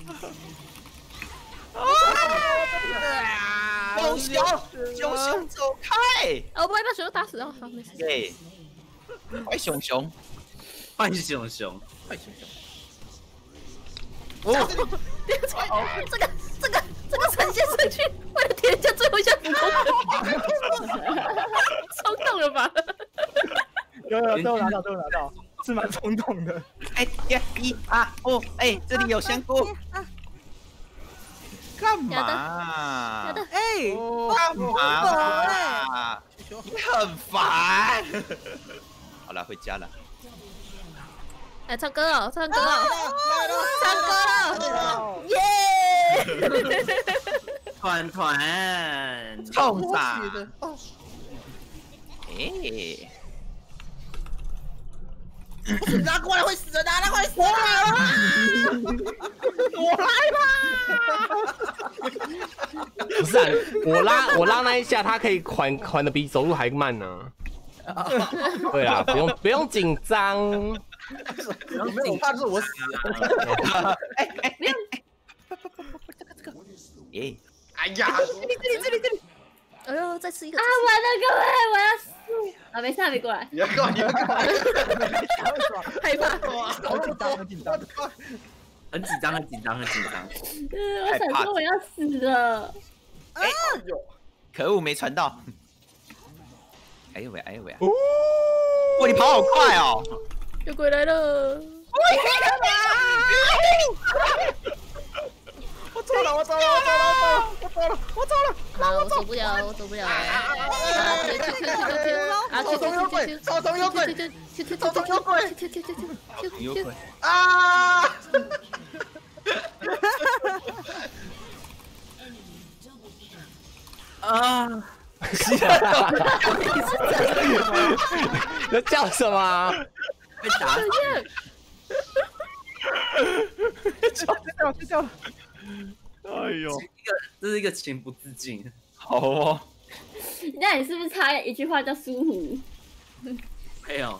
熊熊走开！ 我不会把熊熊打死哦，好，没事。 对，坏熊熊。哦， 这个呈现顺序，为了贴人家最后一下补空，冲动了吧？ 有，都有拿到，是蛮冲动的。 哎呀，1、2、5，哎，这里有香菇。干嘛？ 哎， 干嘛？你很烦。好了，回家了。 来唱歌了，耶！ 团， 冲啥？哎， 拿过来会死的，拿过来死的！ 我来吧！ 不是啊，我拉那一下，他可以缓的比走路还慢呢。对啊，不用紧张。 没有，怕是我死了。 耶！ 哎呀， 这里！哎呦，再吃一个！ 啊，完了，各位，我要死！啊，没事，还没过来。 你要干嘛？ 害怕， 好紧张。 很紧张。 我想说我要死了。 哎呦， 可恶，没传到。哎呦喂！哇，你跑好快哦！ 有鬼来了！ 我走了！ 好，我走不了了。 草丛有鬼！啊！ 那叫什么？ 被打死。 叫了。 哎呦， 这是一个情不自禁。 好哦。 那你是不是差一句话叫舒服？ 没有。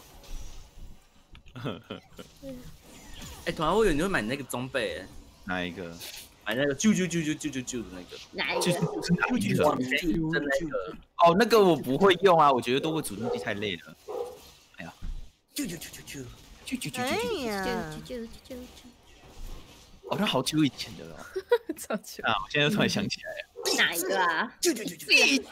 哎，突然我以为你会买那个装备， 哪一个？ 买那个啾的那个。 哪一个？ 就是哪一个？ 真那个。 哦，那个我不会用啊，我觉得多个主动机太累了。哎呀， 啾！ 哎呀， 哦，那好久以前的了。 超久啊！我现在突然想起来了。 哪一个啊？ 励志。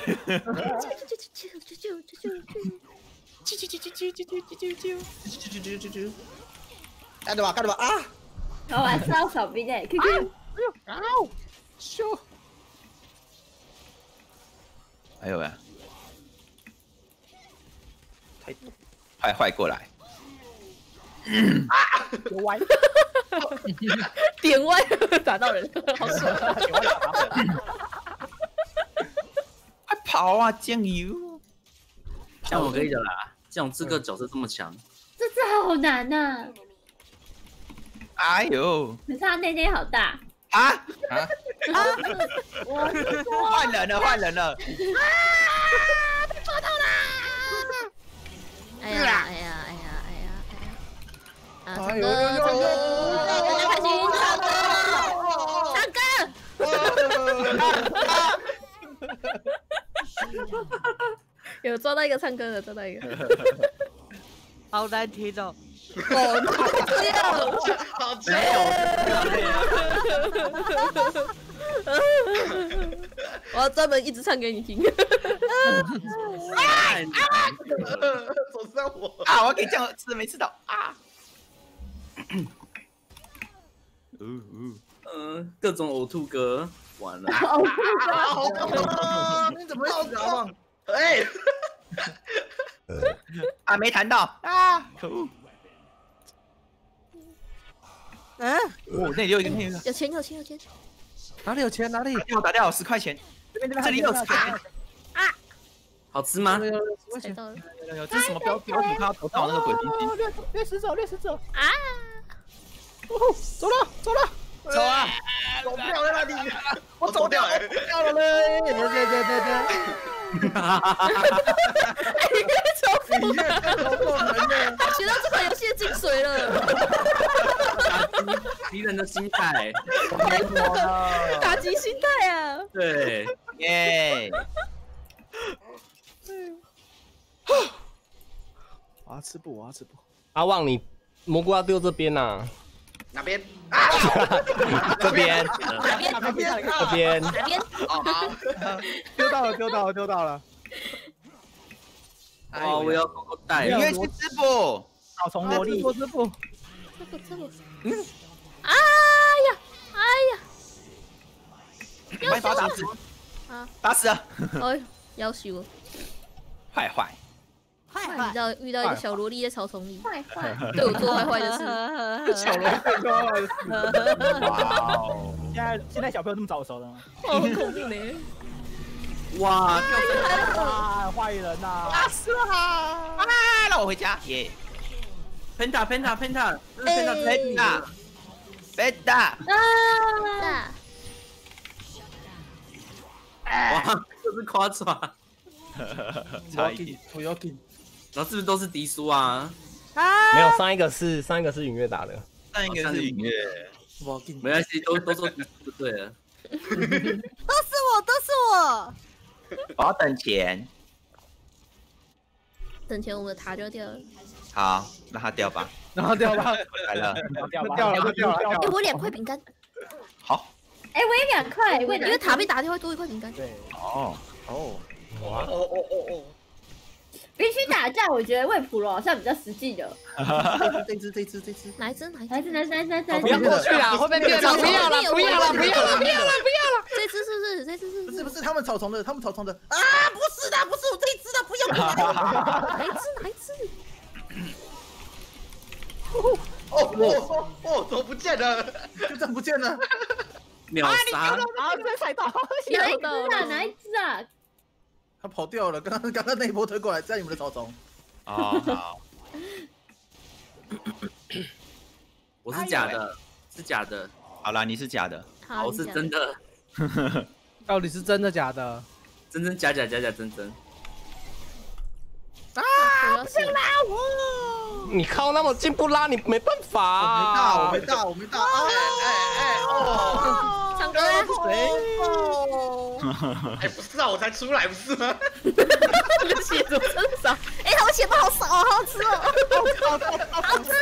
干的吧啊！ 我晚上小兵哎 ，QQ。 咻！ 还有呀，坏过来。 歪， 点歪打到人，好爽！ 快跑啊，酱油！ 像我跟你讲啦，像这个角色这么强， 这次好难呐！ 哎呦！ 可是他内内好大。 啊！ 我换人了！ 被抓到啦！哎呀！唱歌，大家开心，唱歌！有抓到一个唱歌的，抓到一个。 好难听哦。 这样， 好没有， 我要专门一直唱给你听。 手上我啊！我给酱吃没吃到啊！ 各种呕吐歌，完了。 好痛啊！你怎么会死啊？ 哎， 啊，没弹到啊！可恶！ 嗯， 哦，那里有一个，那里有钱。 哪里有钱？哪里？ 打掉10块钱，这里有茶。 好吃吗？ 猜到了。 这是什么标题？我看到头上那个鬼兵器。 掠食者啊！ 走了， 走啊！ 走不了了你， 我走掉了，掉了嘞！对。你越看超过人的， 学到这款游戏的精髓了。 敌人的心态， 打击心态啊！ 对， 耶！ 我要吃布。 阿旺，你蘑菇要丢这边呐？ 哪边？ 这边。 哪边？ 这边。 丢到了。 哦，我要狗狗带。 你会去织布？ 草丛萝莉。织布。 哎呀！ 把你打死！打死了！ 哎，要死我！ 坏， 遇到一个小萝莉在草丛里， 坏， 对我做坏的事。 小萝莉做坏的事。 哇哦！现在小朋友这么早熟的吗？ 好恐怖呢！ 哇， 哇，坏人呐！ 打死了！啊，让我回家！耶 ！Penta，哇，这是夸张。 差一点， 不要紧。 然后是不是都是敌输啊？ 没有，上一个是允月打的。 上一个是允月。 没关系，都说敌输就对了。 都是我。 我要等钱。 等钱，我们的塔就要掉了。 好，让它掉吧。 然后掉了， 来了， 掉了。 哎，我2块饼干。 好。 哎，我也2块，因为塔被打掉会多1块饼干。 对。 哦。 哇！ 必须打架，我觉得魏普罗好像比较实际的。 这只。 哪一只？ 来， 不要过去啦，会被骗了！不要了！ 这只是不是？ 不是，他们草丛的啊！不是我这一只的，不要！ 哪一只？ 怎么不见了？ 就这样不见了。 秒杀！ 被踩到！ 哪一只啊？ 他跑掉了，刚刚那一波推过来，在你们的草丛。 好。 我是假的，是假的。 好啦，你是假的。 好，我是真的。 到底是真的假的？ 真假真。 啊！不行啦， 你靠那么近不拉，你没办法。 我没大。 唱歌啊！ 哎，不是啊，我才出来不是吗？ 你的血怎么这么少？哎，我血包好少，好好吃哦！好吃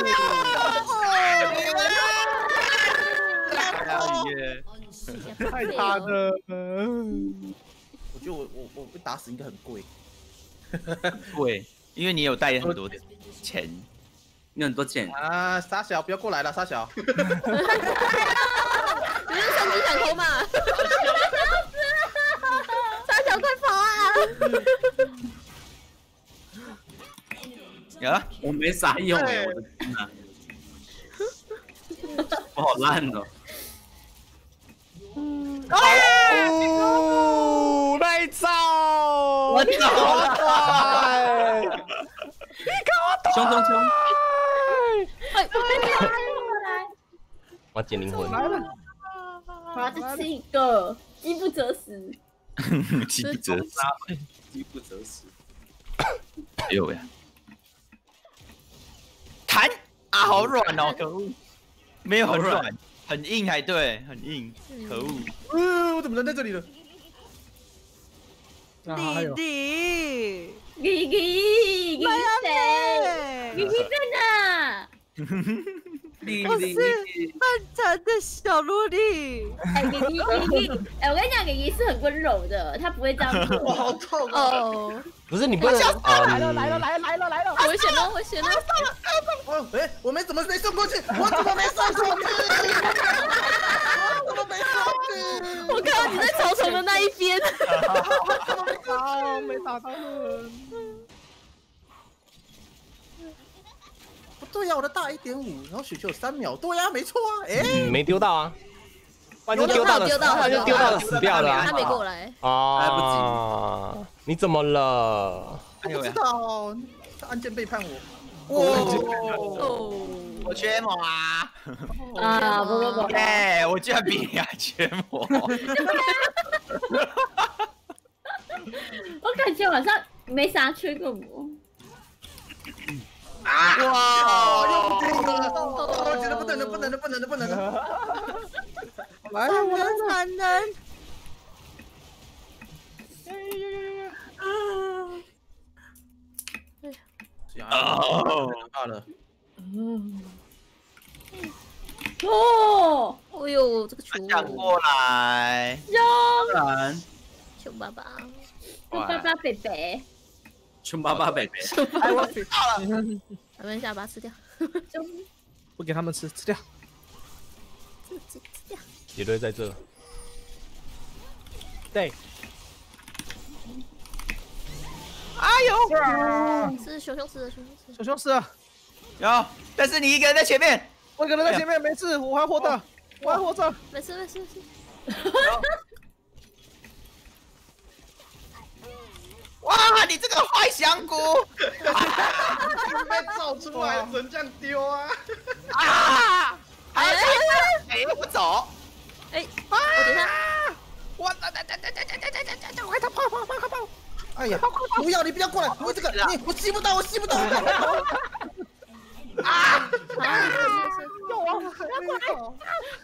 太差了。我觉得我被打死应该很贵。 贵，因为你有带很多钱。 你有很多钱啊！傻小，不要过来了，傻小。 你是想偷嘛？傻小，快跑啊！ 有了， 我没啥用哎，我的天哪！我好烂哦。 那一招， 我走了。 你看我冲！ 我捡灵魂。 好，再吃一个，饥不择食。 饥不择食。哎呦喂！弹啊，好软哦，可恶！没有很软，很硬还对，很硬，可恶！ 我怎么扔在这里了？ 弟弟， 谁？ 弟弟在哪？ 我是漫长的小萝莉。 哎，弟弟，哎，我跟你讲，弟弟是很温柔的，他不会这样做。 哇，好痛哦！ 不是你不能来了！ 危险了！危险了！ 哎，我们怎么没送过去？我怎么没送过去？我怎么没送去？ 我看到你在草丛的那一边。 没打到人。不对呀，我的大 1.5，然后雪球有3秒，对呀，没错啊。哎， 没丢到啊，不然就丢到了，死掉了。 他没过来。 哦， 来不及。你怎么了？ 我不知道，他按键背叛我。 我缺魔啊！ 啊，不， 耶！我居然比你还缺魔。 我感觉晚上没啥缺过魔。 哇！又不行了，我觉得不能了。来，我来才能。 大了。 哦， 哎呦，这个球抢过来， 凶， 熊爸爸， 熊爸爸贝贝， 熊爸爸贝贝， 哎，我死到了， 咱们下把它吃掉， 不给他们吃掉， 吃掉。 杰瑞在这， 对， 哎呦， 是熊死了， 小熊死了， 有，但是你一个人在前面， 我一个人在前面，没事，我还活着，我还活着， 没事。 哇，你这个坏香菇！ 被造出来，人这样丢啊！ 啊！哎，我走！ 哎，我等一下， 我快跑！ 哎呀，不要你不要过来，我这个我吸不到，我吸不到！ 啊！ 救我！不要过来！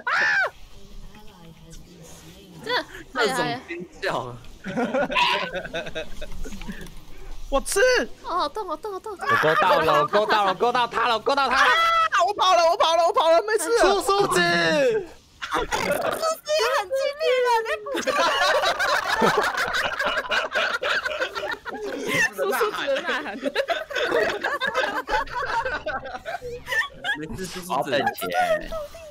这种尖叫。 我吃！ 哦，好痛！ 我勾到了，勾到他了！ 我跑了，没事。 出数字， 数字也很尽力了， 出数字的呐喊。 好等钱。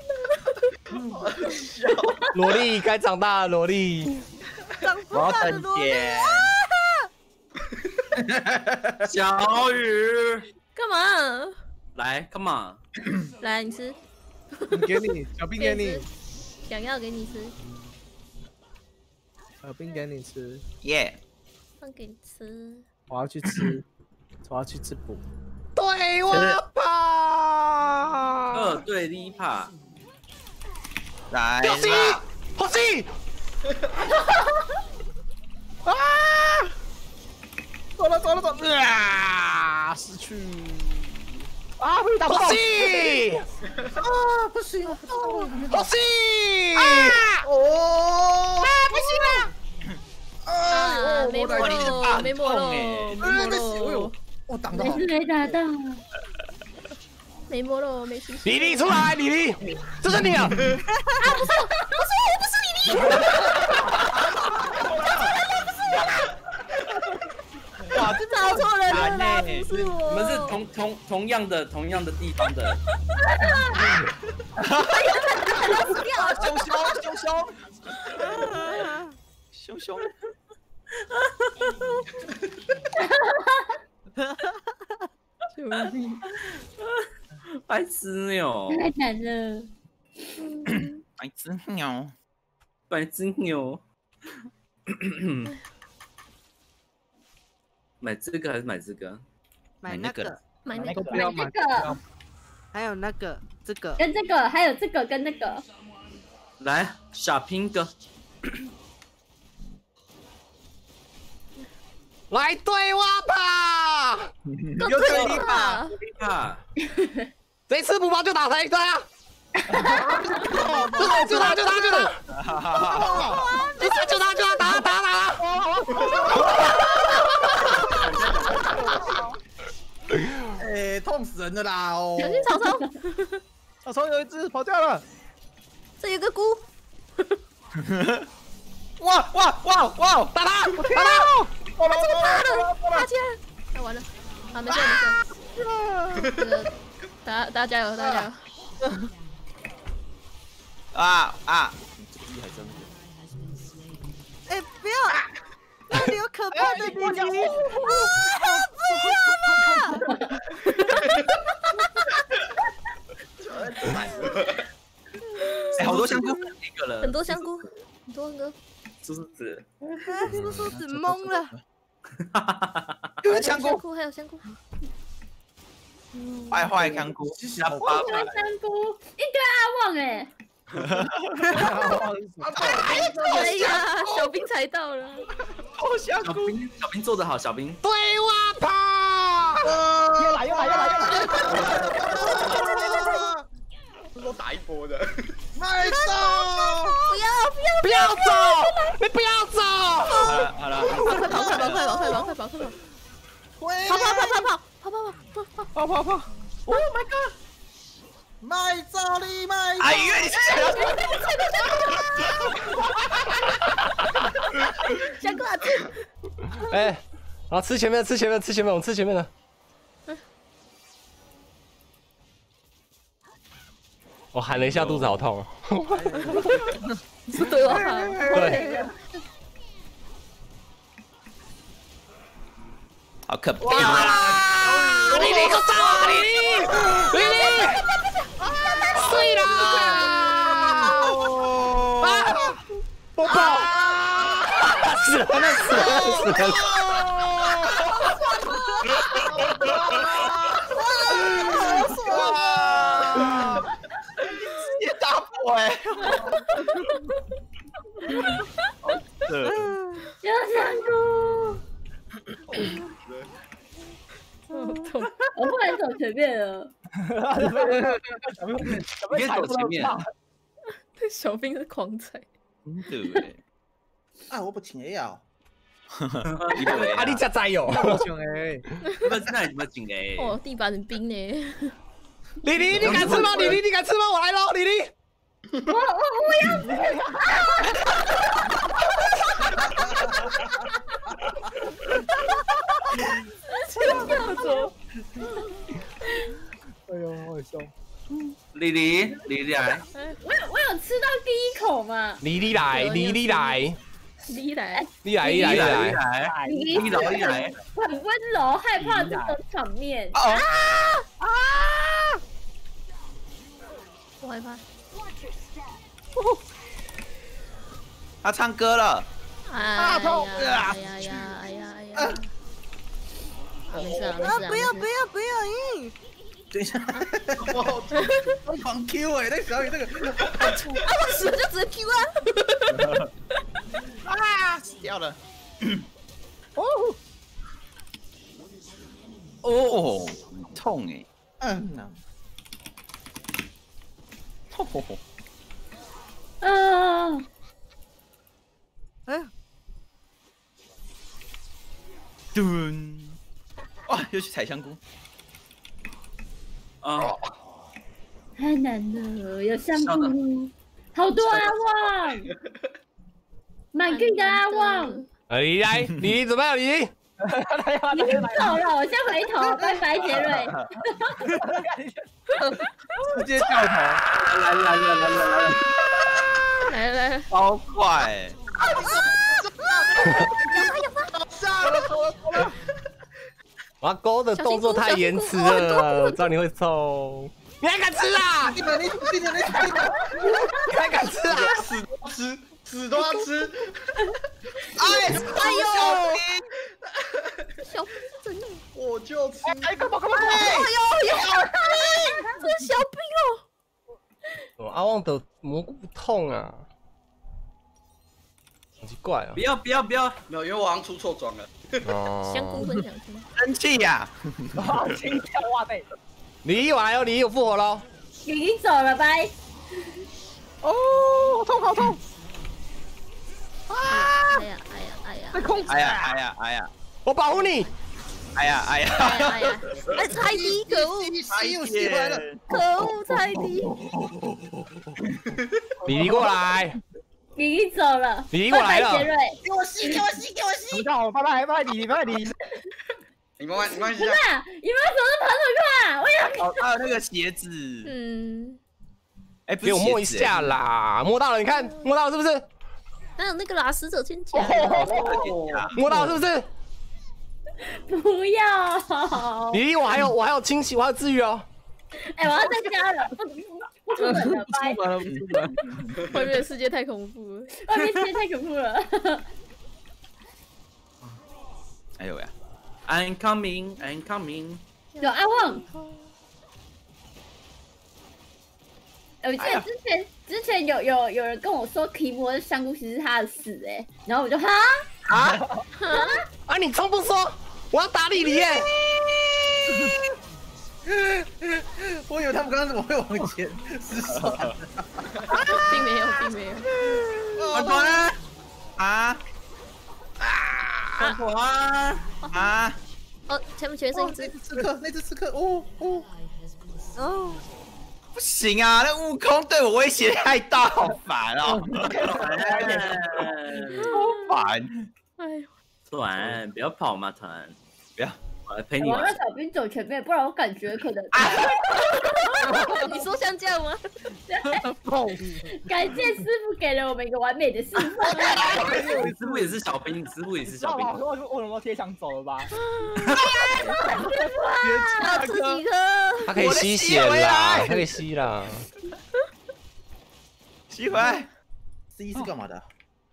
萝莉该长大了，萝莉。 我要等钱。 小雨， 干嘛？ 来 ，come on， 来，你吃。 给你，小兵给你， 想要给你吃。 小兵给你吃， 耶！ 放给你吃。 我要去吃补。 对我跑 2对1帕， 来啦！好戏！ 啊！走了，啊！失去。啊！被打爆！ 戏！ 啊！不行！ 好戏！ 哦！ 啊！不行了！啊！没魔了！ 我挡到。 没打到。 没魔了，没信心。 李丽出来，李丽，这是你啊！ 啊！不是我，不是李丽。 哇， 找错人了啦！不是我。 你们是同样的地方的。 熊。 救命！ 白痴鸟！ 太惨了。 白痴鸟。买这个还是买这个？ 买那个， 买那个， 不要买这个， 还有那个，这个跟这个，还有这个跟那个。 来，小拼哥。 来对我吧！ 又对你吧！ 这次不跑就打谁？对啊！就打！打！ 哎，痛死人了啦！哦， 小心草草， 草草有一只跑掉了。 这有个菇。 哇！打他！ 这个大的，打起来！哎，完了，啊，没事。这个，大家加油，大家加油！ 啊！ 这个一还真的。 哎，不要！那里有可怕的敌人！啊，不要啦！ 哎，好多香菇， 一个人， 很多香菇，很多。 猪子， 叔叔子懵了。 有香菇， 还有香菇。 坏香菇， 我喜欢香菇，一堆阿旺哎。 哎呀，小兵踩到了。 好香菇， 小兵做得好，小兵。 对哇跑！ 又来！ 都打一波的。 麦走！ 不要走！你不要走！ 好了， 快跑！跑！ ！Oh my god！ 麦走你麦！ 哎呀，你是谁？ 香菇啊！ 哎，好，吃前面，我们吃前面的。我喊了一下，肚子好痛哦。 是对我喊。 对。 好可怕！ 莉莉，给我走啊！莉莉，碎啦！我爆！死了！ 也打我哎！ 有香菇。我不能走前面了。 你可以走前面。 小兵是狂踩。 真的啊，我不请也要。 啊，你真知哟！ 我请哎。 那你怎么请哎？ 哦，地板很冰呢。 莉莉，你敢吃吗？莉莉，你敢吃吗？我来喽，莉莉。 我要吃。 哎呦，好笑！ 莉莉来， 我有吃到第一口吗？ 莉莉来， 很温柔，害怕这种场面。 我害怕。 他唱歌了。 哎呀！没事啊， 不要！ 等一下，我疯狂 Q 哎，那小雨那个， 我死了就直接 Q 啊！死掉了。哦，痛哎。咚！哇，又去采香菇。 太难了，有香菇，好多阿旺，满地的阿旺。 莉莉，莉怎么样？莉莉？ 你走了，我先回头，拜拜，杰瑞。 直接掉头， 来， 超快！ 我勾的动作太延迟了，知道你会抽。你还敢吃啊？ 你还敢吃啊？ 死都要吃！ 哎呦！小兵是怎样？ 我就吃！ 哎，干嘛？ 哎呦！这是小兵哦！阿旺的蘑菇不痛啊，好奇怪啊！ 不要！ 没有，因为我好像出错装了。 哦， 香菇分享听。 生气呀！ 心跳哇背。 李我来哦，李我复活喽！ 你已经走了，拜。 哦，好痛！ 哎呀！ 在控制！ 哎呀！ 我保护你！ 哎呀， 哎，猜低，可恶！ 我喜欢了， 可恶，猜低！ 李黎过来， 李黎走了， 李黎过来了， 给我吸！你看我拜拜你。 你慢慢不是啊，你们怎么跑那么快啊？我要。 还有那个鞋子，哎， 给我摸一下啦，摸到了，你看，摸到了是不是？ 还有那个啦，死者肩胛， 摸到了是不是？ 不要！ 李黎，我还有清洗，我还有治愈哦。 哎，我要在家了，不出门了，拜。 外面的世界太恐怖了， 外面世界太恐怖了。 哎呦呀 ，I'm coming。 有阿旺。我记得之前有人跟我说提摩的香菇其实是他的死然后我就你从不说，我要打李黎耶！ 我以为他们刚刚怎么会往前失手， 并没有。 团团啊！ 哦，前面全是一只那只刺客，哦。 不行啊，那悟空对我威胁太大，好烦哦！好烦！ 哎呦， 团，不要跑嘛，团，不要，我来陪你玩。我让小兵走前面，不然我感觉可能。 你说像这样吗？ 感谢师傅给了我们一个完美的示范。 师傅也是小兵，师傅也是小兵。 我怎么贴墙走了吧？ 要吃几颗？ 他可以吸血啦，他可以吸啦。 吸回来。 C 是干嘛的？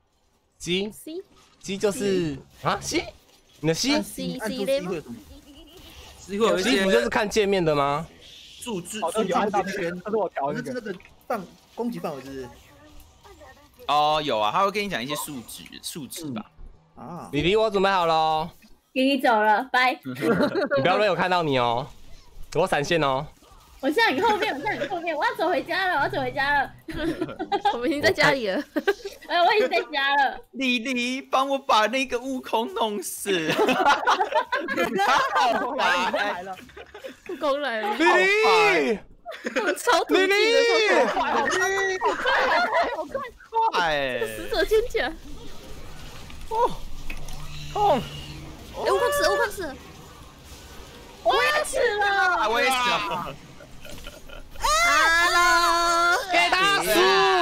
吸就是啊吸，你的吸 C 嘞吗？ 吸不就是看界面的吗？ 数字有按大圈，他说我调那个攻击范围是。 哦，有啊，他会跟你讲一些数值吧。 啊， 李黎，我准备好了哦。 给你走了，拜。 你不要让我看到你哦，我闪现哦。 我在你后面，我要走回家了， 我们已经在家里了。 我已经在家了。 李黎，帮我把那个悟空弄死。 来了， 悟空来了。 李黎， 超突击的， 好快！ 死者肩胛。 痛！ 悟空死了。 我也死了， 我也死了。 Hello， 给他输。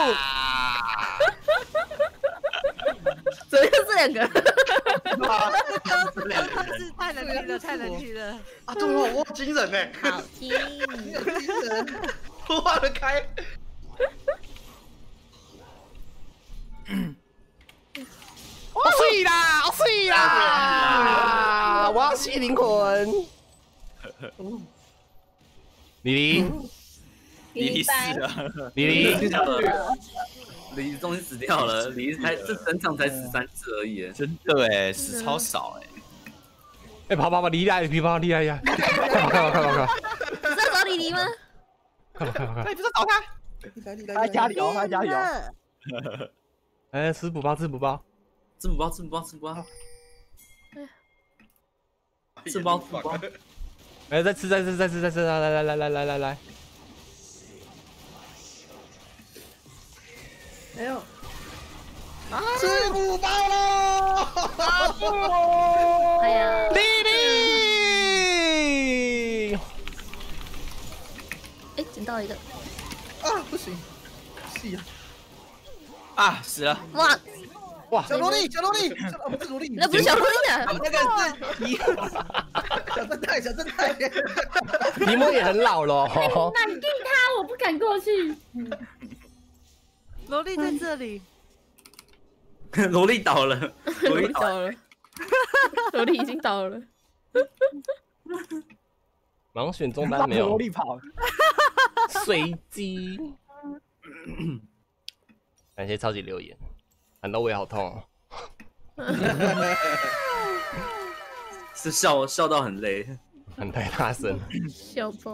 怎么又是两个？ 太能听了。 啊，对了，我惊人呢， 好听， 我画得开。 碎啦！我要吸灵魂。李黎死了， 李黎终于死掉了，李黎这整场才死3次而已， 真的死超少跑，李黎来，快！ 你在找李黎吗？ 快！ 你不是找他？他在家里哦。 哎，吃补包。哎，再吃，来。 没有。吃补包喽！ 哎呀， 李黎， 哎，捡到一个。 啊，不行，是啊，死了！ 哇！ 小萝莉，不是萝莉， 那不是小萝莉啊， 那个是小正太。 提莫也很老了。 难定他，我不敢过去。 萝莉在这里。 萝莉倒了， 萝莉已经倒了。 盲选中单没有。 萝莉跑。 随机。感谢超级留言，喊到胃好痛是笑到很累， 喊太大声。 笑爆。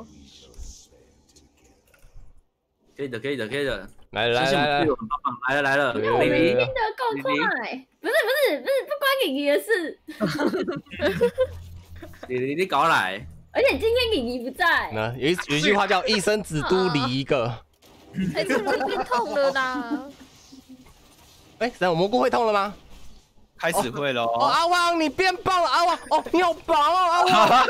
可以的。 来， 来了， 我们一定的够快，不关李黎的事。 你搞来。 而且今天李黎不在。 那有一句话叫一生只督理一个。 哎，这里变痛了啦！ 哎，等下我蘑菇会痛了吗？ 开始会喽。 哦，阿旺你变棒了，阿旺哦，你好棒哦，阿旺。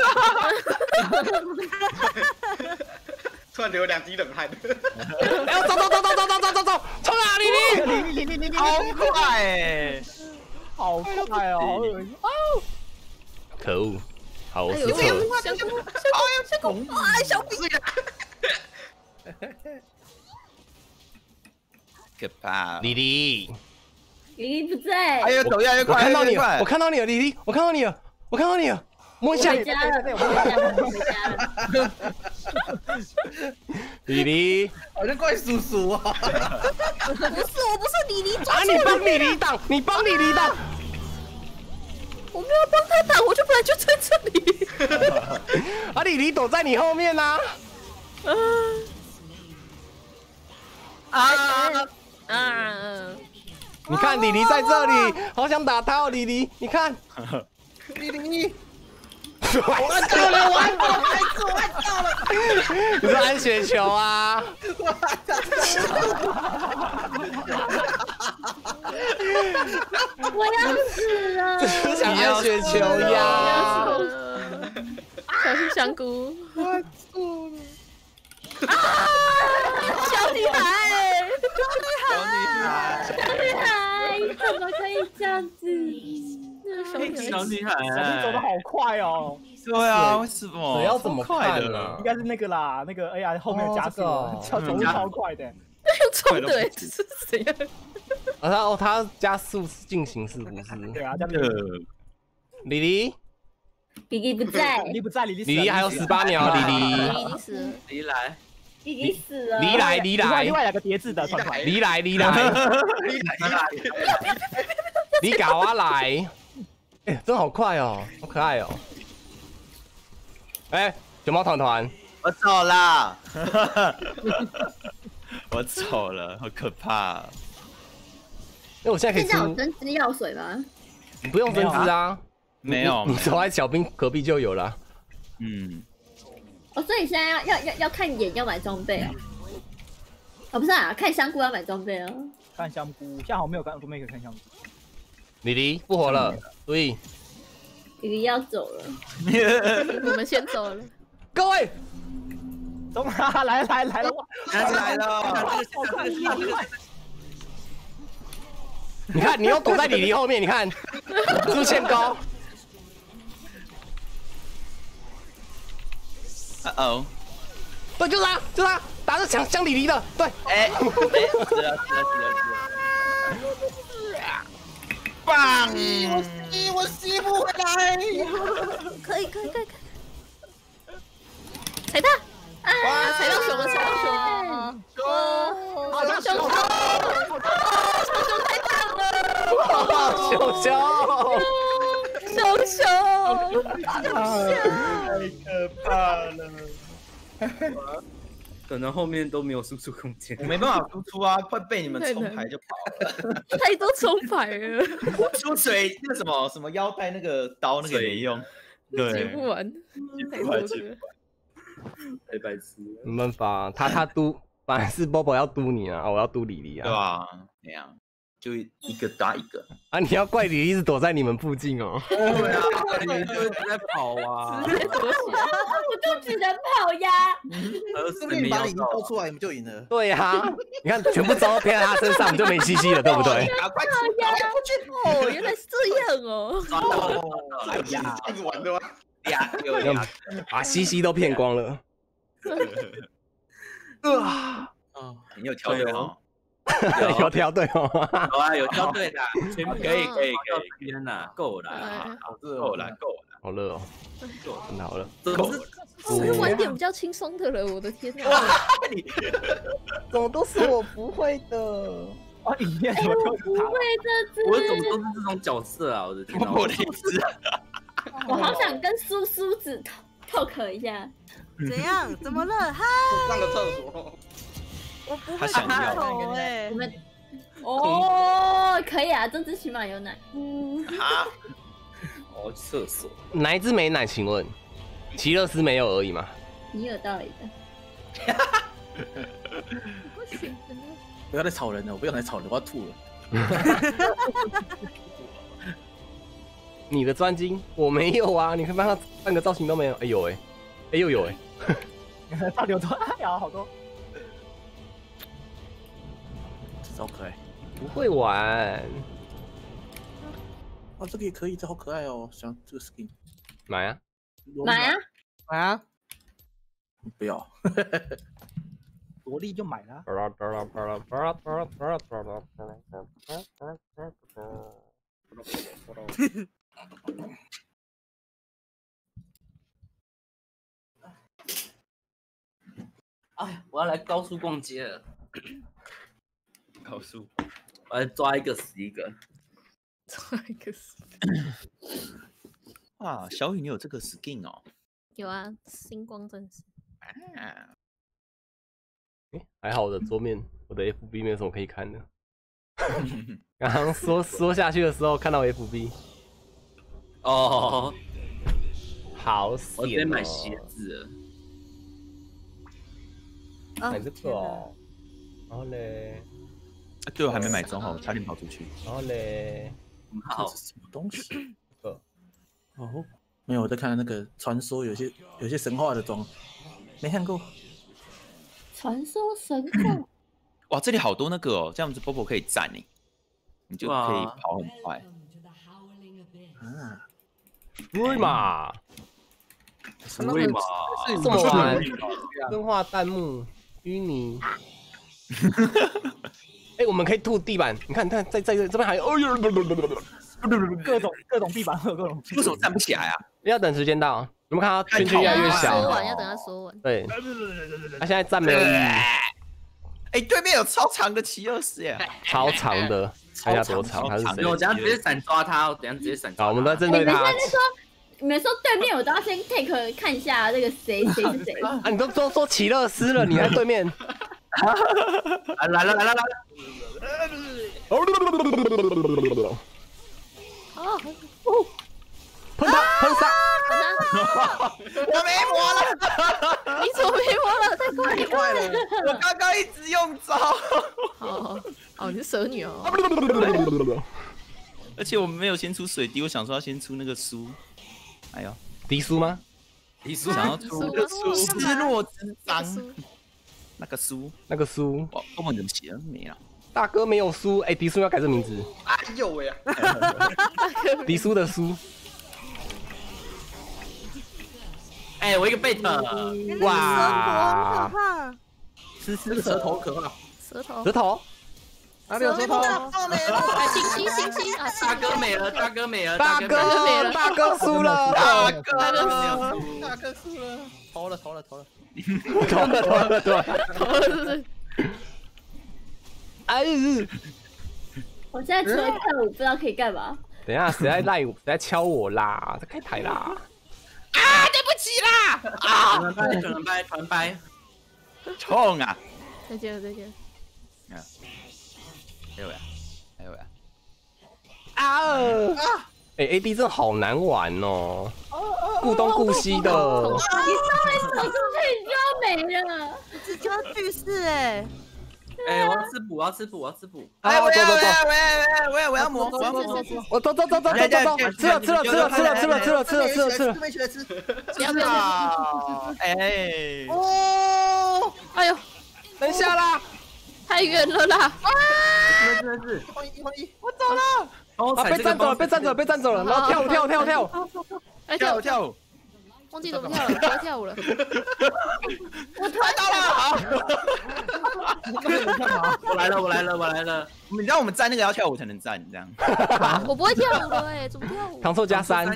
突然流2滴冷汗。 哎，走，冲啊，李， 好快哎， 好快哦，好恶心哦！ 可恶，好，我失策了。 香菇，哎，小兵。 可怕！ 李黎不在。 哎呦，走越来越快！ 我看到你了，我看到你了，李黎，我看到你了，摸一下。 回家了，我回家了。 李黎， 好像怪叔叔啊！ 我不是李黎抓啊，你帮李黎挡， 我没有帮他挡，我就本来就在这里。 啊，李黎躲在你后面呐。你看李黎在这里，好想打他哦，李黎，你看。 李黎。 我按到了！你说安雪球啊？ 我要死了！ 只想安雪球呀！ 小心香菇！ 我错了！ 小女孩， 小女孩，怎么可以这样子？ 小女孩， 小兵走得好快哦！ 对啊，为什么？ 水要怎么快的应该是那个啦，那个哎呀后面的加速，走路超快的。 用冲的，这是怎样？ 他加速进行是不是？ 对啊，加速。 李黎不在， 李不在，李黎还有18秒，李已经死了。 李来， 已经死了。 黎来， 另外2个叠字的团团。 黎来，你搞我来！哎，真好快哦，好可爱哦！哎，熊猫团团， 我走啦！我走了，好可怕！ 因为我现在可以现在有针织药水吗？ 你不用针织啊， 没有， 你走在小兵隔壁就有了。 哦，所以现在要看眼要买装备哦。哦，不是啊，看香菇要买装备哦。 看香菇，现在好像没有装备可以看香菇。 李黎复活了，注意。 李黎要走了， 我们先走了。 各位， 走啊！来了！ 来了！ 你看，你又躲在李黎后面，你看，是不是限高？对，就是他，打着想李黎的，对， 哎，死了！棒！ 我吸不回来。 可以。踩他！啊！踩到熊了！好像熊太大了！熊， 太可怕了。 可能后面都没有输出空间， 我没办法输出啊，快被你们冲牌就跑了。 太多冲牌了， 出水那个什么腰带那个刀那个没用，对， 解不完，太多了， 太白痴。 没办法，他督，反而是 Bobo 要督你啊，我要督李黎啊， 对吧？那样就一个打一个啊！你要怪李黎一直躲在你们附近哦。 对啊，你就一直在跑啊， 我就只能跑呀。 说不定把李黎抽出来，你们就赢了。 对呀，你看全部招都偏在他身上，你就没西西了，对不对？ 快跑呀！哦，原来是这样哦。 哎呀，这样子玩的吗？ 把西西都骗光了。 你有挑对哦。 有挑对哦， 有啊，有挑对的，可以，天哪，够了，够了， 好热哦，真的好热， 是玩点比较轻松的了，我的天哪！ 怎么都是我不会的？ 哇，里面怎么都是他？ 我怎么都是这种角色啊！我的天哪， 我的意思， 我好想跟苏子talk一下。 怎样？怎么了？嗨！ 上个厕所。 我不会打头哎， 我们哦，可以啊，这只起码有奶。 我去厕所。 哪一只美奶？请问，奇乐斯没有而已嘛？ 你有道理的。 不行， 不要再吵人了，我不要再吵人，我要吐了。 你的专精我没有啊，你看帮他半个造型都没有。哎有哎，哎又有哎， 到底有多？有好多。 好可爱。 不会玩。 哦，这个也可以，这好可爱哦，想这个 skin。 买啊！ 买啊！ 买啊！ 不要。 萝莉就买了。 哎呀，我要来高速逛街了。 高速， 我来抓一个死一个。 抓一个死。 啊，小雨，你有这个 skin 哦？ 有啊，星光战士。 啊， 还好我的桌面，我的 FB 没有什么可以看的。刚刚说下去的时候看到 FB。 哦， 好险、哦！ 我直接买鞋子了。买这个哦。然后嘞， 对我还没买装好，差点跑出去。 然后嘞， 好， 这是什么东西？哦，没有，我在看那个传说，有些神话的装，没看过。 传说神话。 哇，这里好多那个哦，这样子 Bobo 可以站你，你就可以跑很快。 啊， 对嘛？ 对嘛？ 这么玩？分化弹幕淤泥。哎，我们可以吐地板，你看，在这边还有，哦呦， 各种地板会有各种。 为什么站不起来啊？ 要等时间到，你们看到圈圈越来越小。 说完要等它说完。 对，他现在站没有意义。 哎，对面有超长的奇厄斯耶！ 超长的，看一下多长，他是谁？ 我等下直接闪抓他，我等下直接闪抓。 好，我们都在针对他。 你们说对面，我都要先 take 看一下那个谁是谁。 啊，你都说奇乐斯了，你在对面。 来了！ 喷杀！ 我没魔了！ 你怎么没魔了？太快了！ 我刚刚一直用招。 哦，你是蛇女哦。 而且我们没有先出水滴，我想说要先出那个书。哎呦， 迪苏吗？ 迪苏想要出那个书，失落之章。那个书，哇，根本怎么写都没了。 大哥没有书，哎，迪苏要改这名字。 哎呦喂！ 迪苏的书。 哎，我一个贝特。 哇！ 吃舌头可怕。 舌头。 哪里有舌头？ 星啊！ 大哥没了，大哥没了， 大哥输了， 大哥输了，投了， 哎， 我现在除了跳舞，不知道可以干嘛。 等一下，谁在敲我啦？在开台啦！ 啊，对不起啦！啊， 团掰， 冲啊！ 再见。 哎呦呀！ 啊！哎 ，AD 真的好难玩哦，顾东顾西的。 你稍微走出去你就要没了， 这就要去世哎！ 哎，我要吃补。 哎，我要磨， 我走，吃了， 没起来吃。 不要！ 哎， 哦，哎呦， 等一下啦！ 太远了啦！ 是 1-1， 我走了。被占走了，然后跳舞， 跳舞， 忘记怎么跳了，不要跳舞了。 我跳到了， 我来了。 你知道我们站那个要跳舞才能站，这样。 我不会跳舞的哎，怎么跳舞？ 唐凑加3。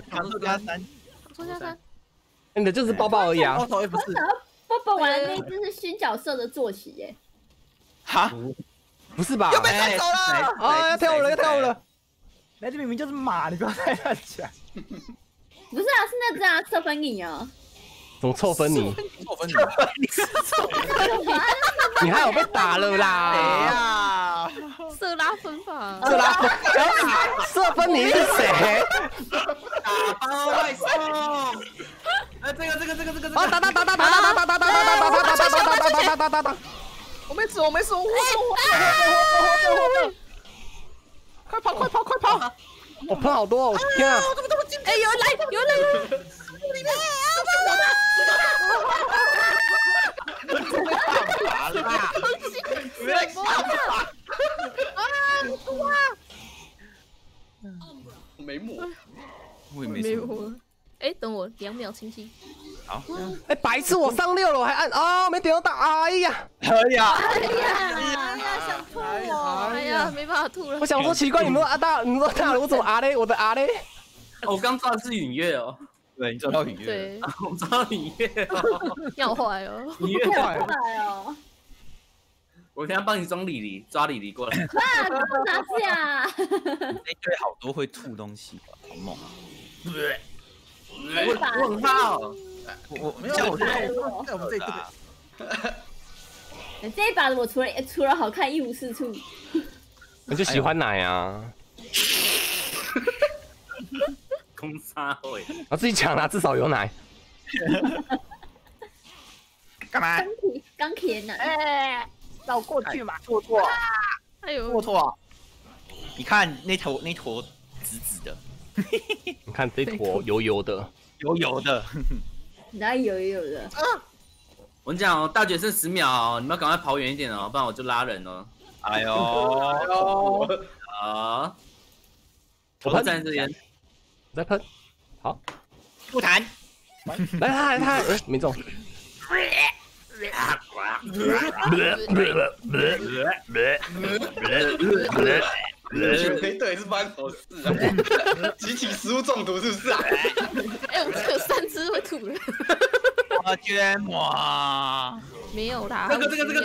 你的就是包包而已啊。 包玩的那一只是新角色的坐骑耶。 哈？ 不是吧？ 又被带走了！ 啊，要跳舞了！ 那这明明就是马，你不要再乱讲。 不是啊，是那只啊，色粉影啊。 怎么凑分你？ 你是臭分你还有被打了啦！ 谁呀？ 色拉分法。 色分你是谁？ 帮外送。这个。 啊！打！ 我没死，我活！快跑！ 我喷好多哦！天啊！ 哎，有人来！里面没抹， 我也没抹。哎，等我2秒清晰。 好。 哎，白痴，我上6了，我还按啊，没点到大。哎呀！ 想吐我！哎呀，没办法吐了。 我想说奇怪，你们说大了，我怎么嘞？我的嘞？ 我刚抓的是允月哦。 对，你抓到允月。 对， 我抓到允月哦。 要坏哦。 允月坏哦。 我等下帮你装李黎，抓李黎过来。 啊，给我拿下！ 那队好多会吐东西吧，好猛啊！ 我很怕哦。 我没有，我在我们这一队。 这一把我除了好看一无是处。 我就喜欢奶啊。 空沙会。 我自己抢啦，至少有奶。 干嘛？ 钢铁奶。 哎，绕过去嘛，错。 哎呦， 错。 你看那坨紫的。 你看这坨油的。 哪有的？ 我跟你讲哦，大决剩10秒哦，你们要赶快跑远一点哦，不然我就拉人哦。 哎呦， 啊！我站在这边， 再喷，好， 不弹， 来他，没中。 黑队是发生什么事啊？集体食物中毒是不是啊？ 哎，我这有3只会吐的。 我捐我。 没有啦。 这个。 你怎么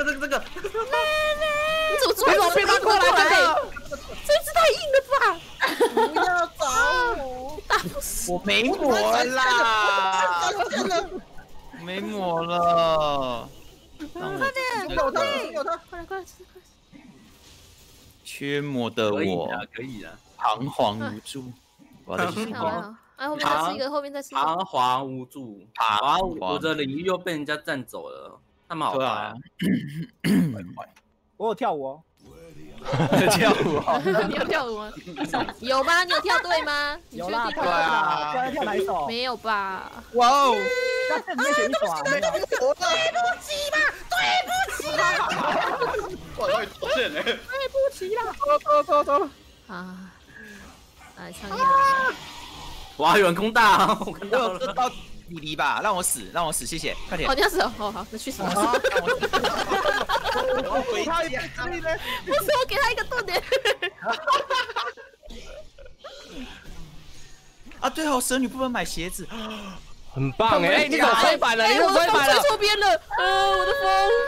变他过来？ 这只太硬了吧！ 不要找我， 打不死。 我没抹啦。没抹了。 快点， 有他， 快！ 缺抹的我可以了， 彷徨无助。我要再去哎，后面再吃一个。 彷徨无助，我的领域又被人家占走了，他们好坏。 我有跳舞哦。 跳舞？ 你有跳舞吗？有吗？你有跳对吗？ 有啦， 对啊。 跳哪一首？ 没有吧？ 哇哦！ 在这里面选一首啊！对不起啦！走了。 啊！来唱一下。 哇，有人空大，我看到了。 到李黎吧，让我死，谢谢，快点。 好像是哦，好，那去死。 我回家。 不是，我给他一个盾点。 啊，对哦，蛇女不能买鞋子， 很棒哎！你怎么吹反了？你怎么吹反了？ 吹错边了，我的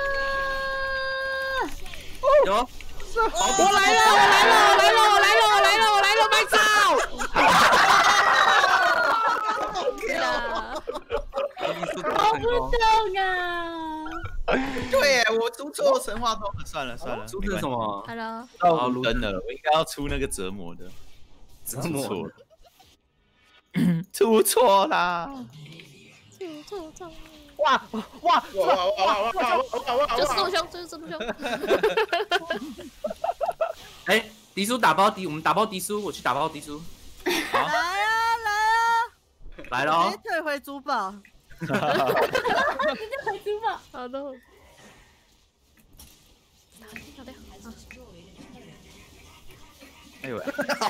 风！ 有， 我来了，麦草！ 好不动啊！ 对，我出错神话通了，算了， 出的什么 ？Hello， 到卢登了，我应该要出那个折磨的，出错啦！ 哇！ 就是这么凶！ 哎，迪叔打包迪，我们打包迪叔，我去打包迪叔。好，来了， 退回珠宝。 好的。 哎呦！